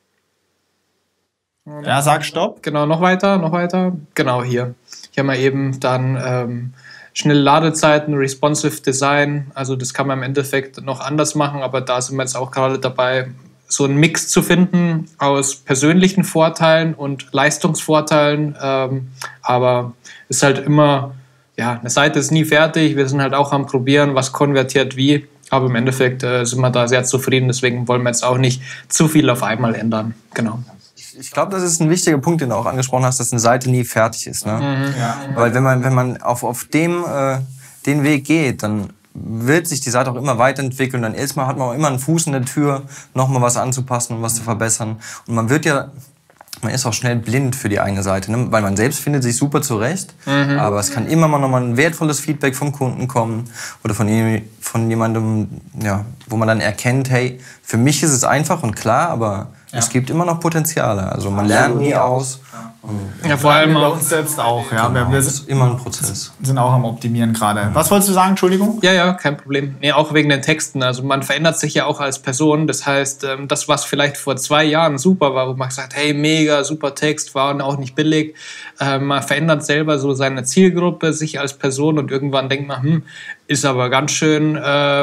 Ja, sag Stopp. Genau, noch weiter. Genau, hier. Hier haben wir eben dann schnelle Ladezeiten, responsive Design. Also das kann man im Endeffekt noch anders machen, aber da sind wir jetzt auch gerade dabei, so einen Mix zu finden aus persönlichen Vorteilen und Leistungsvorteilen. Aber es ist halt immer, eine Seite ist nie fertig. Wir sind halt auch am Probieren, was konvertiert wie. Aber im Endeffekt sind wir da sehr zufrieden. Deswegen wollen wir jetzt auch nicht zu viel auf einmal ändern. Genau. Ich glaube, das ist ein wichtiger Punkt, den du auch angesprochen hast, dass eine Seite nie fertig ist. Ne? Weil wenn man auf den Weg geht, dann wird sich die Seite auch immer weiterentwickeln. Dann hat man auch immer einen Fuß in der Tür, nochmal was anzupassen und was zu verbessern. Und man ist auch schnell blind für die eigene Seite, ne? Weil man selbst findet sich super zurecht, aber es kann immer mal nochmal ein wertvolles Feedback vom Kunden kommen oder von jemandem, ja, wo man dann erkennt, hey, für mich ist es einfach und klar, aber es gibt immer noch Potenziale. Also man lernt nie aus. Ja, vor allem bei uns selbst auch. Ja. Genau, wir sind immer ein Prozess. Sind auch am Optimieren gerade. Was wolltest du sagen? Entschuldigung? Ja, kein Problem. Nee, auch wegen den Texten. Also man verändert sich ja auch als Person. Das heißt, das, was vielleicht vor 2 Jahren super war, wo man gesagt hat, hey, mega, super Text, war auch nicht billig. Man verändert selber so seine Zielgruppe, sich als Person und irgendwann denkt man, ist aber ganz schön,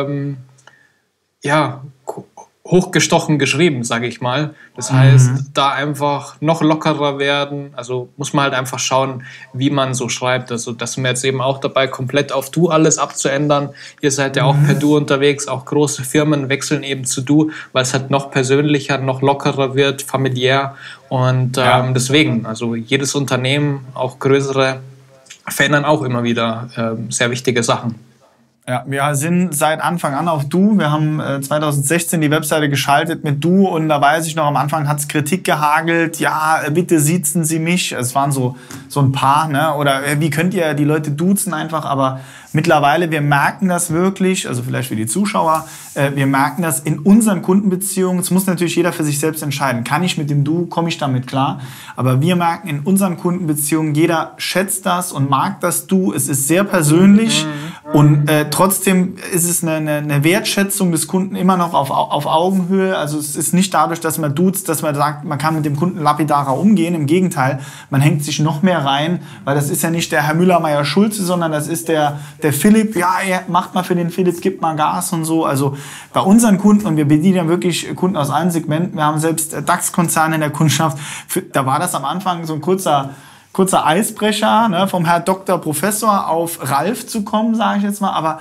hochgestochen geschrieben, sage ich mal. Das heißt, da einfach noch lockerer werden. Also muss man halt einfach schauen, wie man so schreibt. Also das sind wir jetzt eben auch dabei, komplett auf Du alles abzuändern. Ihr seid ja auch per Du unterwegs. Auch große Firmen wechseln eben zu Du, weil es halt noch persönlicher, noch lockerer wird, familiär. Und deswegen, also jedes Unternehmen, auch größere, verändern auch immer wieder sehr wichtige Sachen. Ja, wir sind seit Anfang an auf Du. Wir haben 2016 die Webseite geschaltet mit Du und da weiß ich noch, am Anfang hat es Kritik gehagelt. Ja, bitte siezen Sie mich. Es waren so ein paar, ne? Oder wie könnt ihr die Leute duzen einfach? Aber mittlerweile, wir merken das wirklich, also vielleicht für die Zuschauer, wir merken das in unseren Kundenbeziehungen. Es muss natürlich jeder für sich selbst entscheiden. Kann ich mit dem Du, komme ich damit klar? Aber wir merken in unseren Kundenbeziehungen, jeder schätzt das und mag das Du. Es ist sehr persönlich und trotzdem ist es eine Wertschätzung des Kunden immer noch auf Augenhöhe. Also es ist nicht dadurch, dass man duzt, dass man sagt, man kann mit dem Kunden lapidarer umgehen. Im Gegenteil, man hängt sich noch mehr rein, weil das ist ja nicht der Herr Müller-Meyer-Schulze, sondern das ist der Philipp, ja, macht mal für den Philipp, gibt mal Gas und so. Also bei unseren Kunden, und wir bedienen ja wirklich Kunden aus allen Segmenten, wir haben selbst DAX-Konzerne in der Kundschaft, da war das am Anfang so ein kurzer Eisbrecher, ne, vom Herr Doktor Professor auf Ralf zu kommen, sage ich jetzt mal, aber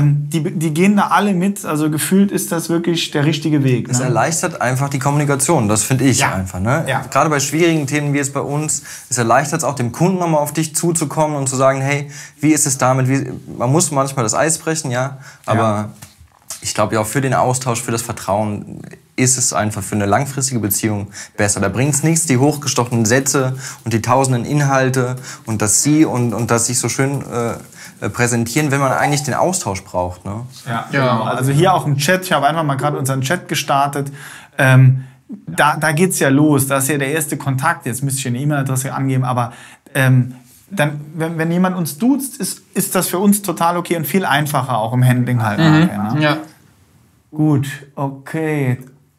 die gehen da alle mit, also gefühlt ist das wirklich der richtige Weg. Ne? Es erleichtert einfach die Kommunikation, das finde ich einfach. Ne? Ja. Gerade bei schwierigen Themen wie es bei uns, es erleichtert es auch dem Kunden nochmal auf dich zuzukommen und zu sagen, hey, wie ist es damit? Man muss manchmal das Eis brechen, aber ich glaube ja auch für den Austausch, für das Vertrauen ist es einfach für eine langfristige Beziehung besser. Da bringt es nichts, die hochgestochenen Sätze und die tausenden Inhalte und das Sie und das sich so schön präsentieren, wenn man eigentlich den Austausch braucht. Ne? Ja, genau. Also hier auch im Chat, ich habe einfach mal gerade unseren Chat gestartet. Da geht's ja los, das ist ja der erste Kontakt. Jetzt müsste ich eine E-Mail-Adresse angeben, aber dann, wenn jemand uns duzt, ist das für uns total okay und viel einfacher auch im Handling halt. Nachher, ne? Ja. Gut, okay.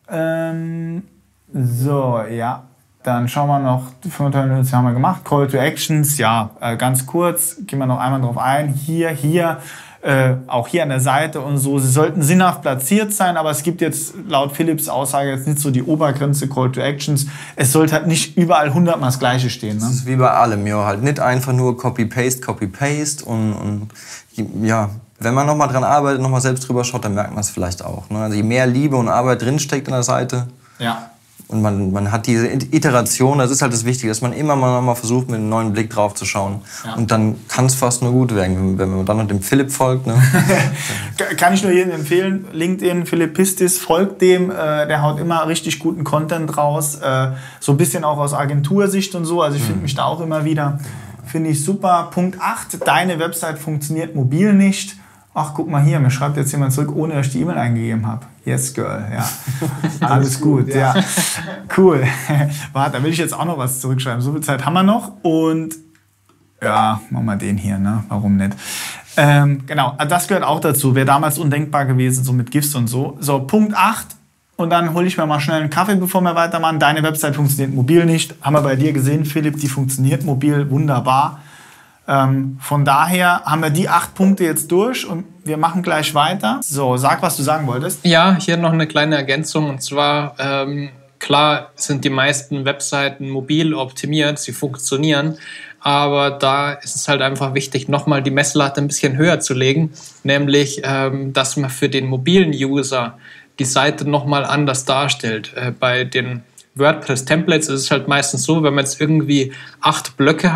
Dann schauen wir noch, die 500 Minuten haben wir gemacht. Call to Actions, ganz kurz, gehen wir noch einmal drauf ein. Hier, auch hier an der Seite und so. Sie sollten sinnhaft platziert sein, aber es gibt jetzt laut Philipps Aussage jetzt nicht so die Obergrenze Call to Actions. Es sollte halt nicht überall 100-mal das Gleiche stehen. Ne? Das ist wie bei allem, halt nicht einfach nur Copy-Paste und wenn man nochmal dran arbeitet, nochmal selbst drüber schaut, dann merkt man es vielleicht auch. Ne? Also je mehr Liebe und Arbeit drinsteckt in der Seite, und man hat diese Iteration, das ist halt das Wichtige, dass man immer mal versucht, mit einem neuen Blick drauf zu schauen. Ja. Und dann kann es fast nur gut werden, wenn man dann noch dem Philipp folgt. Ne? Kann ich nur jedem empfehlen, LinkedIn, Philipp Pistis, folgt dem, der haut immer richtig guten Content raus, so ein bisschen auch aus Agentursicht und so, also ich finde mich da auch immer wieder, finde ich super. Punkt 8, deine Website funktioniert mobil nicht. Ach, guck mal hier, mir schreibt jetzt jemand zurück, ohne dass ich die E-Mail eingegeben habe. Yes, girl, ja. Alles gut, ja. Cool. Warte, da will ich jetzt auch noch was zurückschreiben. So viel Zeit haben wir noch. Und ja, machen wir den hier, ne? Warum nicht? Genau, das gehört auch dazu. Wäre damals undenkbar gewesen, so mit GIFs und so. So, Punkt 8. Und dann hole ich mir mal schnell einen Kaffee, bevor wir weitermachen. Deine Website funktioniert mobil nicht. Haben wir bei dir gesehen, Philipp, die funktioniert mobil wunderbar. Von daher haben wir die 8 Punkte jetzt durch und wir machen gleich weiter. So, sag, was du sagen wolltest. Ja, hier noch eine kleine Ergänzung. Und zwar, klar sind die meisten Webseiten mobil optimiert, sie funktionieren. Aber da ist es halt einfach wichtig, nochmal die Messlatte ein bisschen höher zu legen. Nämlich, dass man für den mobilen User die Seite nochmal anders darstellt. Bei den WordPress-Templates ist es halt meistens so, wenn man jetzt irgendwie 8 Blöcke hat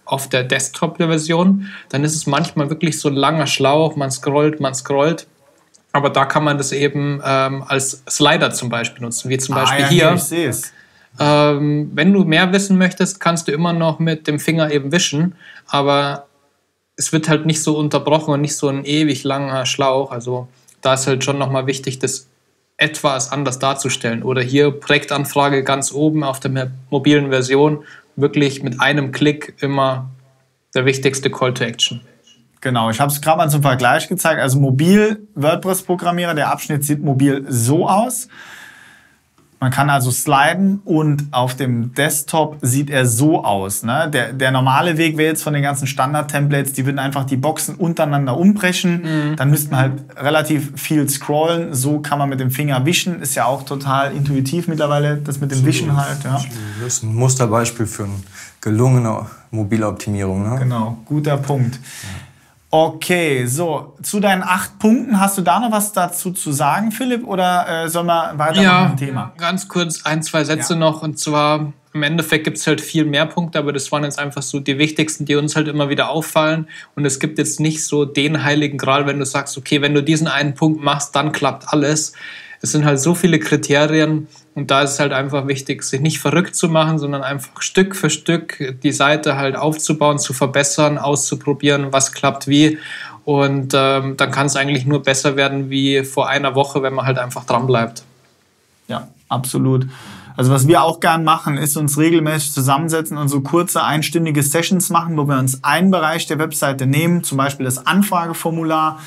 auf der Desktop-Version, dann ist es manchmal wirklich so ein langer Schlauch, man scrollt. Aber da kann man das eben als Slider zum Beispiel nutzen, wie zum Beispiel ja, hier. Ich sehe es. Wenn du mehr wissen möchtest, kannst du immer noch mit dem Finger eben wischen, aber es wird halt nicht so unterbrochen und nicht so ein ewig langer Schlauch. Also da ist halt schon nochmal wichtig, das etwas anders darzustellen. Oder hier Projektanfrage ganz oben auf der mobilen Version, wirklich mit einem Klick immer der wichtigste Call to Action. Genau, ich habe es gerade mal zum Vergleich gezeigt. Also mobil WordPress-Programmierer, der Abschnitt sieht mobil so aus. Man kann also sliden und auf dem Desktop sieht er so aus. Ne? Der normale Weg wäre jetzt von den ganzen Standard-Templates, die würden einfach die Boxen untereinander umbrechen. Dann müsste man halt relativ viel scrollen. So kann man mit dem Finger wischen. Ist ja auch total intuitiv mittlerweile, das mit dem Wischen halt. Ja. Das ist ein Musterbeispiel für eine gelungene mobile Optimierung. Ne? Genau, guter Punkt. Okay, so, zu deinen 8 Punkten, hast du da noch was dazu zu sagen, Philipp, oder sollen wir weitermachen mit dem Thema? Ganz kurz 1, 2 Sätze noch, und zwar im Endeffekt gibt es halt viel mehr Punkte, aber das waren jetzt einfach so die wichtigsten, die uns halt immer wieder auffallen, und es gibt jetzt nicht so den heiligen Gral, wenn du sagst, okay, wenn du diesen einen Punkt machst, dann klappt alles. Es sind halt so viele Kriterien, und da ist es halt einfach wichtig, sich nicht verrückt zu machen, sondern einfach Stück für Stück die Seite halt aufzubauen, zu verbessern, auszuprobieren, was klappt wie. Und dann kann es eigentlich nur besser werden wie vor einer Woche, wenn man halt einfach dran bleibt. Ja, absolut. Also was wir auch gern machen, ist uns regelmäßig zusammensetzen und so kurze einstündige Sessions machen, wo wir uns einen Bereich der Webseite nehmen, zum Beispiel das Anfrageformular,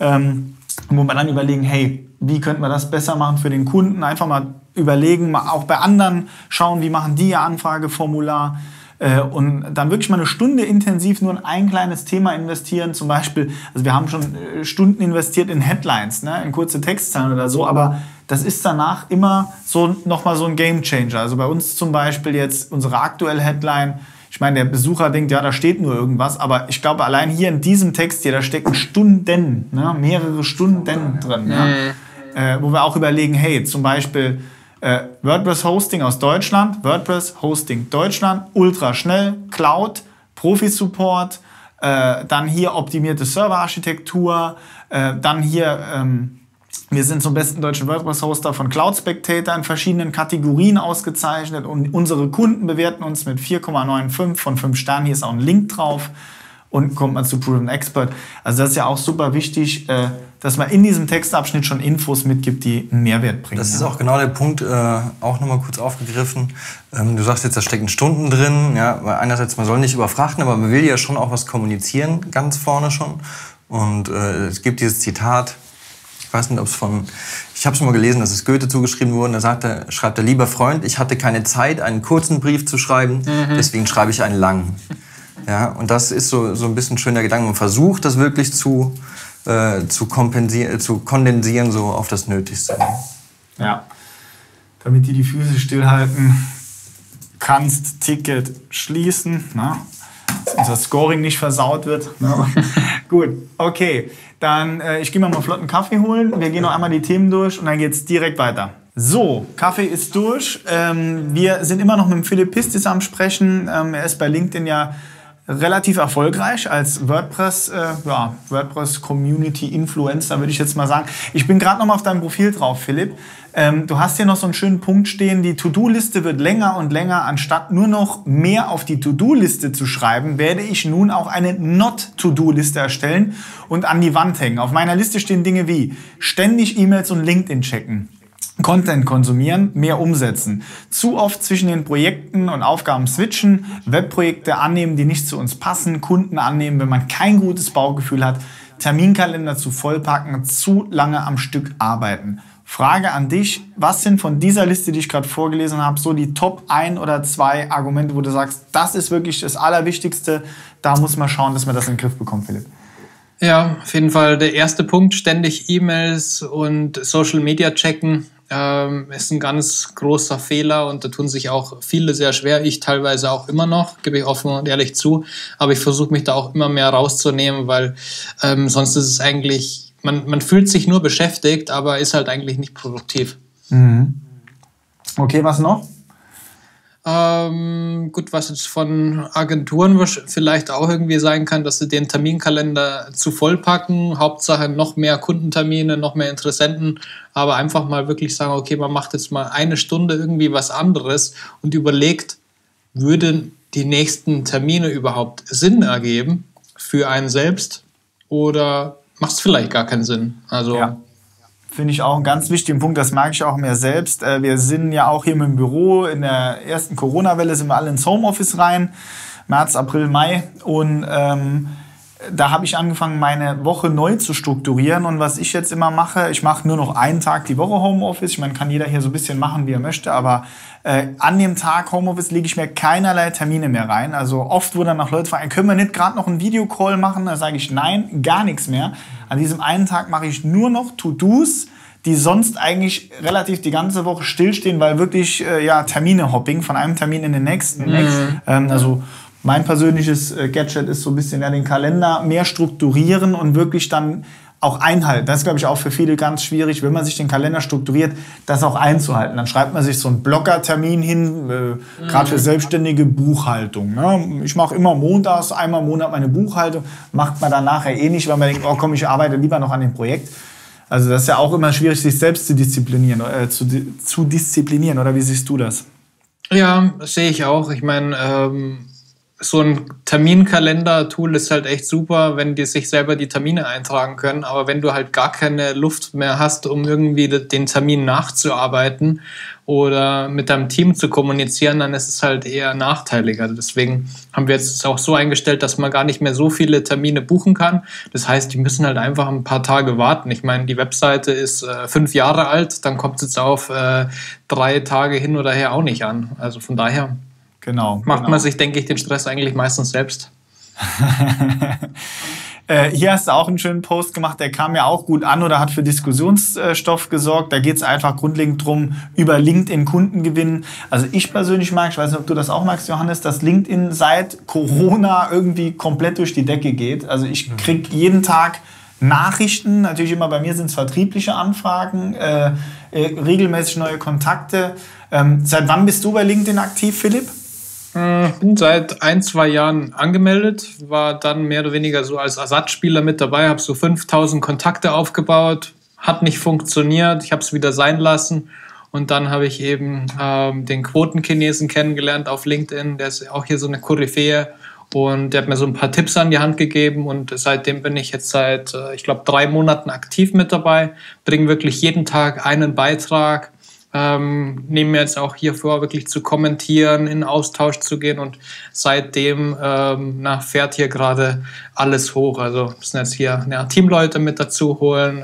wo wir dann überlegen, hey, wie könnten wir das besser machen für den Kunden? Einfach mal überlegen, mal auch bei anderen schauen, wie machen die ihr Anfrageformular, und dann wirklich mal eine Stunde intensiv nur in ein kleines Thema investieren. Zum Beispiel, also wir haben schon Stunden investiert in Headlines, ne, in kurze Textzeilen oder so, aber das ist danach immer so nochmal so ein Gamechanger. Also bei uns zum Beispiel jetzt unsere aktuelle Headline. Ich meine, der Besucher denkt, ja, da steht nur irgendwas, aber ich glaube, allein hier in diesem Text hier, da stecken Stunden, ne, mehrere Stunden drin. Ja, wo wir auch überlegen, hey, zum Beispiel WordPress Hosting aus Deutschland, WordPress Hosting Deutschland, ultra schnell, Cloud, Profi-Support, dann hier optimierte Serverarchitektur, dann hier, wir sind zum besten deutschen WordPress-Hoster von Cloud Spectator in verschiedenen Kategorien ausgezeichnet, und unsere Kunden bewerten uns mit 4,95 von 5 Sternen. Hier ist auch ein Link drauf, und kommt man zu Proven Expert. Also das ist ja auch super wichtig, dass man in diesem Textabschnitt schon Infos mitgibt, die einen Mehrwert bringen. Das ist auch genau der Punkt, auch nochmal kurz aufgegriffen. Du sagst jetzt, da stecken Stunden drin. Ja, weil einerseits, man soll nicht überfrachten, aber man will ja schon auch was kommunizieren, ganz vorne schon. Und es gibt dieses Zitat, ich weiß nicht, ob es ich habe es mal gelesen, dass es Goethe zugeschrieben wurde. Da schreibt er, lieber Freund, ich hatte keine Zeit, einen kurzen Brief zu schreiben, deswegen schreibe ich einen langen. Ja, und das ist so ein bisschen ein schöner Gedanke. Man versucht, das wirklich zu kondensieren, so auf das Nötigste. Ja, damit die Füße stillhalten, kannst Ticket schließen, ne? Dass unser Scoring nicht versaut wird. Ne? Gut, okay. Dann, ich gehe mal flott einen Kaffee holen. Wir gehen noch einmal die Themen durch und dann geht es direkt weiter. So, Kaffee ist durch. Wir sind immer noch mit dem Philipp Pistis am Sprechen. Er ist bei LinkedIn ja relativ erfolgreich als WordPress Community Influencer, würde ich jetzt mal sagen. Ich bin gerade noch mal auf deinem Profil drauf, Philipp. Du hast hier noch so einen schönen Punkt stehen, die To-Do-Liste wird länger und länger. Anstatt nur noch mehr auf die To-Do-Liste zu schreiben, werde ich nun auch eine Not-To-Do-Liste erstellen und an die Wand hängen. Auf meiner Liste stehen Dinge wie ständig E-Mails und LinkedIn checken, Content konsumieren, mehr umsetzen, zu oft zwischen den Projekten und Aufgaben switchen, Webprojekte annehmen, die nicht zu uns passen, Kunden annehmen, wenn man kein gutes Bauchgefühl hat, Terminkalender zu vollpacken, zu lange am Stück arbeiten. Frage an dich, was sind von dieser Liste, die ich gerade vorgelesen habe, so die Top 1 oder 2 Argumente, wo du sagst, das ist wirklich das Allerwichtigste, da muss man schauen, dass man das in den Griff bekommt, Philipp? Ja, auf jeden Fall der erste Punkt, ständig E-Mails und Social Media checken. Ist ein ganz großer Fehler, und da tun sich auch viele sehr schwer. Ich teilweise auch immer noch, gebe ich offen und ehrlich zu. Aber ich versuche mich da auch immer mehr rauszunehmen, weil sonst ist es eigentlich, man fühlt sich nur beschäftigt, aber ist halt eigentlich nicht produktiv. Okay, was noch? Gut, was jetzt von Agenturen vielleicht auch irgendwie sein kann, dass sie den Terminkalender zu voll packen, Hauptsache noch mehr Kundentermine, noch mehr Interessenten, aber einfach mal wirklich sagen, okay, man macht jetzt mal eine Stunde irgendwie was anderes und überlegt, würden die nächsten Termine überhaupt Sinn ergeben für einen selbst oder macht es vielleicht gar keinen Sinn? Also ja. Finde ich auch einen ganz wichtigen Punkt, das merke ich auch mir selbst. Wir sind ja auch hier im Büro, in der ersten Corona-Welle sind wir alle ins Homeoffice rein, März, April, Mai und da habe ich angefangen, meine Woche neu zu strukturieren und was ich jetzt immer mache, ich mache nur noch einen Tag die Woche Homeoffice, ich meine, kann jeder hier so ein bisschen machen, wie er möchte, aber an dem Tag Homeoffice lege ich mir keinerlei Termine mehr rein, also oft, wo dann noch Leute fragen, können wir nicht gerade noch einen Videocall machen, da sage ich nein, gar nichts mehr. An diesem einen Tag mache ich nur noch To-Dos, die sonst eigentlich relativ die ganze Woche stillstehen, weil wirklich Termine-Hopping von einem Termin in den nächsten. Also mein persönliches Gadget ist so ein bisschen den Kalender mehr strukturieren und wirklich dann auch einhalten. Das ist, glaube ich, auch für viele ganz schwierig, wenn man sich den Kalender strukturiert, das auch einzuhalten. Dann schreibt man sich so einen Blockertermin hin, gerade für selbstständige Buchhaltung. Ne? Ich mache immer montags, einmal im Monat meine Buchhaltung, macht man dann nachher eh nicht, weil man denkt, oh komm, ich arbeite lieber noch an dem Projekt. Also das ist ja auch immer schwierig, sich selbst zu disziplinieren, oder wie siehst du das? Ja, das sehe ich auch. Ich meine, so ein Terminkalender-Tool ist halt echt super, wenn die sich selber die Termine eintragen können. Aber wenn du halt gar keine Luft mehr hast, um irgendwie den Termin nachzuarbeiten oder mit deinem Team zu kommunizieren, dann ist es halt eher nachteiliger. Deswegen haben wir jetzt auch so eingestellt, dass man gar nicht mehr so viele Termine buchen kann. Das heißt, die müssen halt einfach ein paar Tage warten. Ich meine, die Webseite ist 5 Jahre alt, dann kommt es jetzt auf 3 Tage hin oder her auch nicht an. Also von daher... Macht man sich, denke ich, den Stress eigentlich meistens selbst. Hier hast du auch einen schönen Post gemacht, der kam ja auch gut an oder hat für Diskussionsstoff gesorgt. Da geht es einfach grundlegend drum, über LinkedIn Kunden gewinnen. Also ich persönlich mag, ich weiß nicht, ob du das auch magst, Johannes, dass LinkedIn seit Corona irgendwie komplett durch die Decke geht. Also ich kriege jeden Tag Nachrichten, natürlich immer bei mir sind es vertriebliche Anfragen, regelmäßig neue Kontakte. Seit wann bist du bei LinkedIn aktiv, Philipp? Ich bin seit 1-2 Jahren angemeldet, war dann mehr oder weniger so als Ersatzspieler mit dabei, habe so 5000 Kontakte aufgebaut, hat nicht funktioniert, ich habe es wieder sein lassen und dann habe ich eben den Quotenchinesen kennengelernt auf LinkedIn, der ist auch hier so eine Koryphäe und der hat mir so ein paar Tipps an die Hand gegeben und seitdem bin ich jetzt seit, ich glaube, 3 Monaten aktiv mit dabei, bringe wirklich jeden Tag einen Beitrag, nehme mir jetzt auch hier vor, wirklich zu kommentieren, in Austausch zu gehen und seitdem fährt hier gerade alles hoch. Also müssen jetzt hier Teamleute mit dazu holen.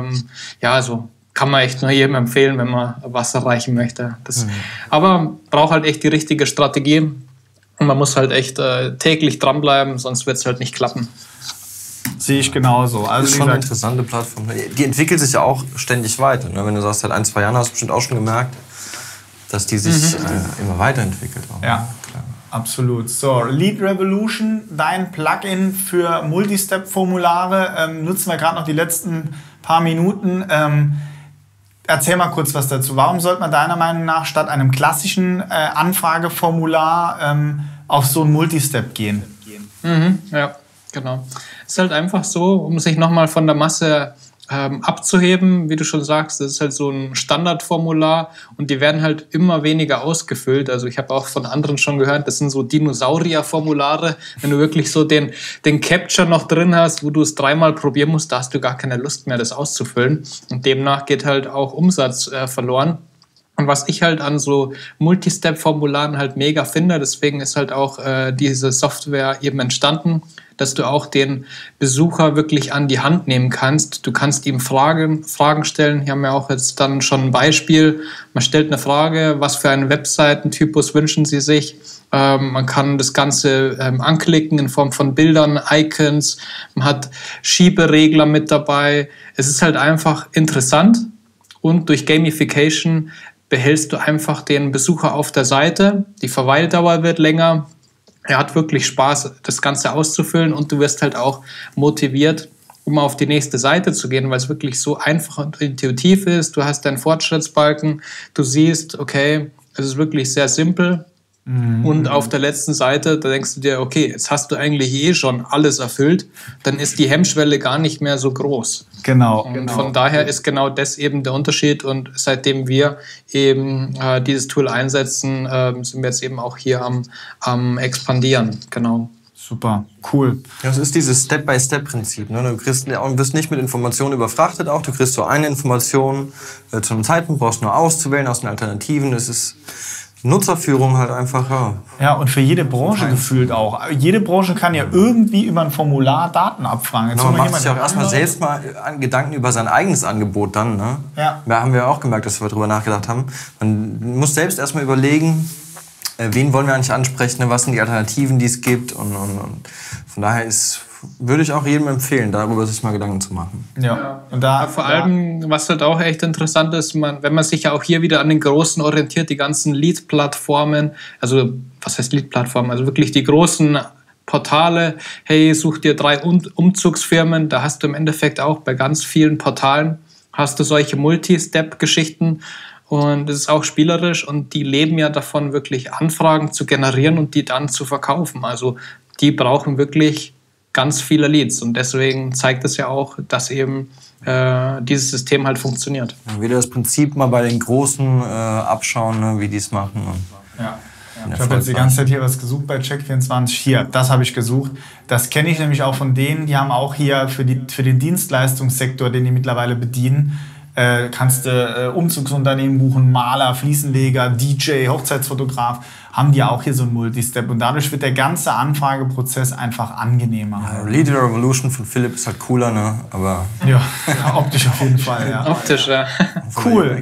Also kann man echt nur jedem empfehlen, wenn man was erreichen möchte. Aber braucht halt echt die richtige Strategie und man muss halt echt täglich dranbleiben, sonst wird es halt nicht klappen. Sehe ich genauso. Also das ist schon eine interessante Plattform. Die entwickelt sich ja auch ständig weiter. Ne? Wenn du sagst, seit 1-2 Jahren hast du bestimmt auch schon gemerkt, dass die sich immer weiterentwickelt. Auch, ja, klar. Absolut. So, Lead Revolution, dein Plugin für Multistep-Formulare, nutzen wir gerade noch die letzten paar Minuten. Erzähl mal kurz was dazu. Warum sollte man deiner Meinung nach statt einem klassischen Anfrageformular auf so ein Multistep gehen? Ja, genau. Es ist halt einfach so, um sich nochmal von der Masse abzuheben, wie du schon sagst, das ist halt so ein Standardformular und die werden halt immer weniger ausgefüllt. Also ich habe auch von anderen schon gehört, das sind so Dinosaurier-Formulare. Wenn du wirklich so den Capture noch drin hast, wo du es 3-mal probieren musst, da hast du gar keine Lust mehr, das auszufüllen. Und demnach geht halt auch Umsatz verloren. Und was ich halt an so Multistep-Formularen halt mega finde, deswegen ist halt auch diese Software eben entstanden, dass du auch den Besucher wirklich an die Hand nehmen kannst. Du kannst ihm Fragen stellen. Hier haben wir auch jetzt dann schon ein Beispiel. Man stellt eine Frage, was für einen Webseitentypus wünschen Sie sich? Man kann das Ganze anklicken in Form von Bildern, Icons. Man hat Schieberegler mit dabei. Es ist halt einfach interessant und durch Gamification behältst du einfach den Besucher auf der Seite. Die Verweildauer wird länger. Er hat wirklich Spaß, das Ganze auszufüllen und du wirst halt auch motiviert, um auf die nächste Seite zu gehen, weil es wirklich so einfach und intuitiv ist. Du hast deinen Fortschrittsbalken, du siehst, okay, es ist wirklich sehr simpel Und auf der letzten Seite, da denkst du dir, okay, jetzt hast du eigentlich schon alles erfüllt, dann ist die Hemmschwelle gar nicht mehr so groß. Genau. Und von daher ist genau das eben der Unterschied. Und seitdem wir eben dieses Tool einsetzen, sind wir jetzt eben auch hier am Expandieren. Genau. Super, cool. Das ist dieses Step-by-Step-Prinzip. Ne? Du wirst nicht mit Informationen überfrachtet auch. Du kriegst so eine Information zu einem Zeitpunkt, brauchst nur auszuwählen aus den Alternativen. Das ist Nutzerführung halt einfach. Ja, und für jede Branche gefühlt auch. Jede Branche kann ja irgendwie über ein Formular Daten abfragen. Jetzt man macht sich auch erstmal selbst mal Gedanken über sein eigenes Angebot dann. Ne? Ja. Da haben wir auch gemerkt, dass wir darüber nachgedacht haben. Man muss selbst erstmal überlegen, wen wollen wir eigentlich ansprechen, was sind die Alternativen, die es gibt. Und von daher würde ich auch jedem empfehlen, darüber sich mal Gedanken zu machen. Ja. Und vor allem, was halt auch echt interessant ist, wenn man sich ja auch hier wieder an den Großen orientiert, die ganzen Lead-Plattformen, also was heißt Lead-Plattformen, also wirklich die großen Portale, hey, such dir 3 Umzugsfirmen, da hast du im Endeffekt auch bei ganz vielen Portalen, hast du solche Multi-Step-Geschichten. Und es ist auch spielerisch und die leben ja davon, wirklich Anfragen zu generieren und die dann zu verkaufen. Also die brauchen wirklich ganz viele Leads und deswegen zeigt es ja auch, dass eben dieses System halt funktioniert. Ja, wieder das Prinzip mal bei den Großen abschauen, ne, wie die es machen. Ja. Ich habe jetzt die ganze Zeit hier was gesucht bei Check24. Hier, das habe ich gesucht. Das kenne ich nämlich auch von denen, die haben auch hier für den Dienstleistungssektor, den die mittlerweile bedienen, kannst du Umzugsunternehmen buchen, Maler, Fliesenleger, DJ, Hochzeitsfotograf, haben die auch hier so ein Multistep. Und dadurch wird der ganze Anfrageprozess einfach angenehmer. Ja, Lead Revolution von Philipp ist halt cooler, ne? Aber ja, optisch auf jeden Fall. Ja. Optisch, ja. Cool.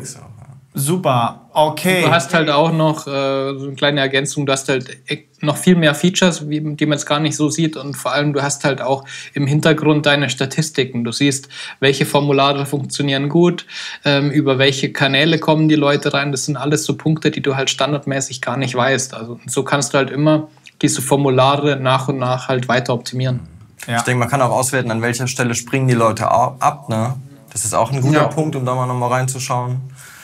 Super, okay. Du hast halt auch noch so eine kleine Ergänzung, du hast halt noch viel mehr Features, die man jetzt gar nicht so sieht und vor allem du hast halt auch im Hintergrund deine Statistiken. Du siehst, welche Formulare funktionieren gut, über welche Kanäle kommen die Leute rein. Das sind alles so Punkte, die du halt standardmäßig gar nicht weißt. Also so kannst du halt immer diese Formulare nach und nach halt weiter optimieren. Ja. Ich denke, man kann auch auswerten, an welcher Stelle springen die Leute ab. Ne? Das ist auch ein guter Punkt, um da mal nochmal reinzuschauen.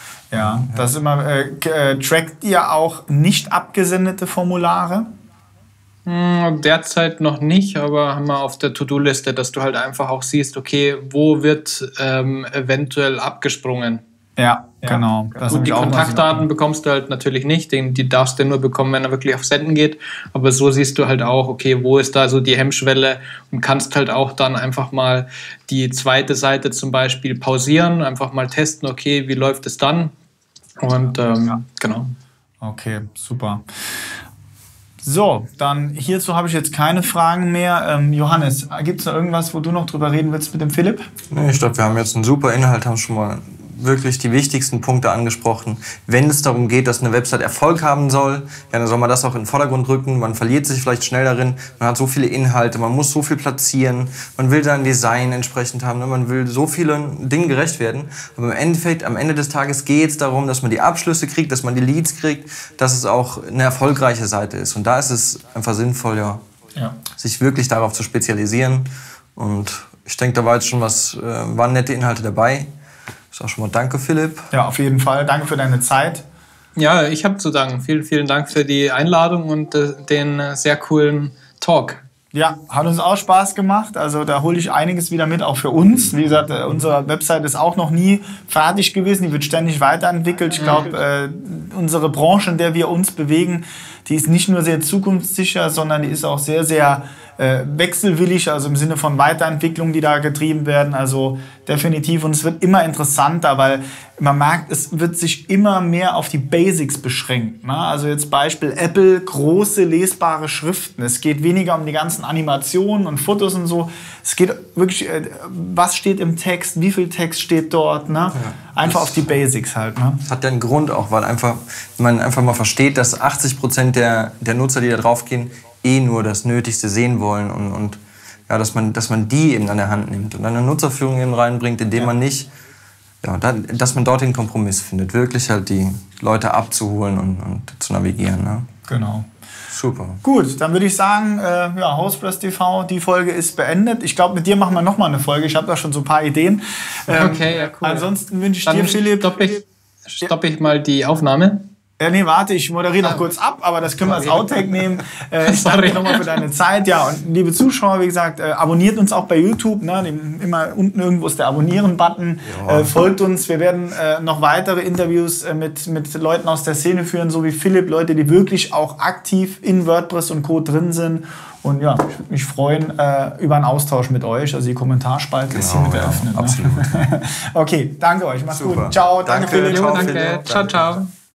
Ja, das ist immer, trackt ihr auch nicht abgesendete Formulare? Derzeit noch nicht, aber haben wir auf der To-Do-Liste, dass du halt einfach auch siehst, okay, wo wird eventuell abgesprungen. Ja, genau. Das gut, die Kontaktdaten bekommst du halt natürlich nicht, die darfst du nur bekommen, wenn er wirklich auf Senden geht, aber so siehst du halt auch, okay, wo ist da so die Hemmschwelle und kannst halt auch dann einfach mal die zweite Seite zum Beispiel pausieren, einfach mal testen, okay, wie läuft es dann und genau. Okay, super. So, dann hierzu habe ich jetzt keine Fragen mehr. Johannes, gibt es noch irgendwas, wo du noch drüber reden willst mit dem Philipp? Nee, ich glaube, wir haben jetzt einen super Inhalt, haben schon mal wirklich die wichtigsten Punkte angesprochen. Wenn es darum geht, dass eine Website Erfolg haben soll, ja, dann soll man das auch in den Vordergrund rücken. Man verliert sich vielleicht schnell darin. Man hat so viele Inhalte, man muss so viel platzieren. Man will sein Design entsprechend haben. Ne? Man will so vielen Dingen gerecht werden. Aber im Endeffekt, am Ende des Tages geht es darum, dass man die Abschlüsse kriegt, dass man die Leads kriegt, dass es auch eine erfolgreiche Seite ist. Und da ist es einfach sinnvoll, sich wirklich darauf zu spezialisieren. Und ich denke, da war jetzt schon waren nette Inhalte dabei. Sag schon mal danke, Philipp. Ja, auf jeden Fall. Danke für deine Zeit. Ja, ich habe zu danken. Vielen, vielen Dank für die Einladung und den sehr coolen Talk. Ja, hat uns auch Spaß gemacht. Also da hole ich einiges wieder mit, auch für uns. Wie gesagt, unsere Website ist auch noch nie fertig gewesen. Die wird ständig weiterentwickelt. Ich glaube, unsere Branche, in der wir uns bewegen, die ist nicht nur sehr zukunftssicher, sondern die ist auch sehr, sehr wechselwillig, also im Sinne von Weiterentwicklung, die da getrieben werden. Also definitiv. Und es wird immer interessanter, weil man merkt, es wird sich immer mehr auf die Basics beschränkt. Ne? Also jetzt Beispiel Apple, große lesbare Schriften. Es geht weniger um die ganzen Animationen und Fotos und so. Es geht wirklich, was steht im Text, wie viel Text steht dort. Ne? Ja, einfach auf die Basics halt. Ne? Das hat ja einen Grund auch, weil man einfach mal versteht, dass 80% der Nutzer, die da drauf gehen, nur das Nötigste sehen wollen und ja, dass man die eben an der Hand nimmt und eine Nutzerführung eben reinbringt, indem man nicht, dass man dort den Kompromiss findet, wirklich halt die Leute abzuholen und zu navigieren. Ne? Genau. Super. Gut, dann würde ich sagen, Hostpress TV, die Folge ist beendet. Ich glaube, mit dir machen wir nochmal eine Folge. Ich habe da schon so ein paar Ideen. Okay, ja, cool. Ansonsten wünsche ich dir, Philipp... Stoppe ich mal die Aufnahme. Nee, warte, ich moderiere noch kurz ab, aber das können wir als Outtake nehmen. Ich danke dir nochmal für deine Zeit. Ja, und liebe Zuschauer, wie gesagt, abonniert uns auch bei YouTube. Ne? Immer unten irgendwo ist der Abonnieren-Button. Folgt uns. Wir werden noch weitere Interviews mit Leuten aus der Szene führen, so wie Philipp. Leute, die wirklich auch aktiv in WordPress und Co. drin sind. Und ja, ich würde mich freuen über einen Austausch mit euch. Also die Kommentarspalte ist hiermit eröffnet. Absolut. Okay, danke euch. Macht's Super. gut. Ciao. Danke Philipp. Danke. Ciao, ciao.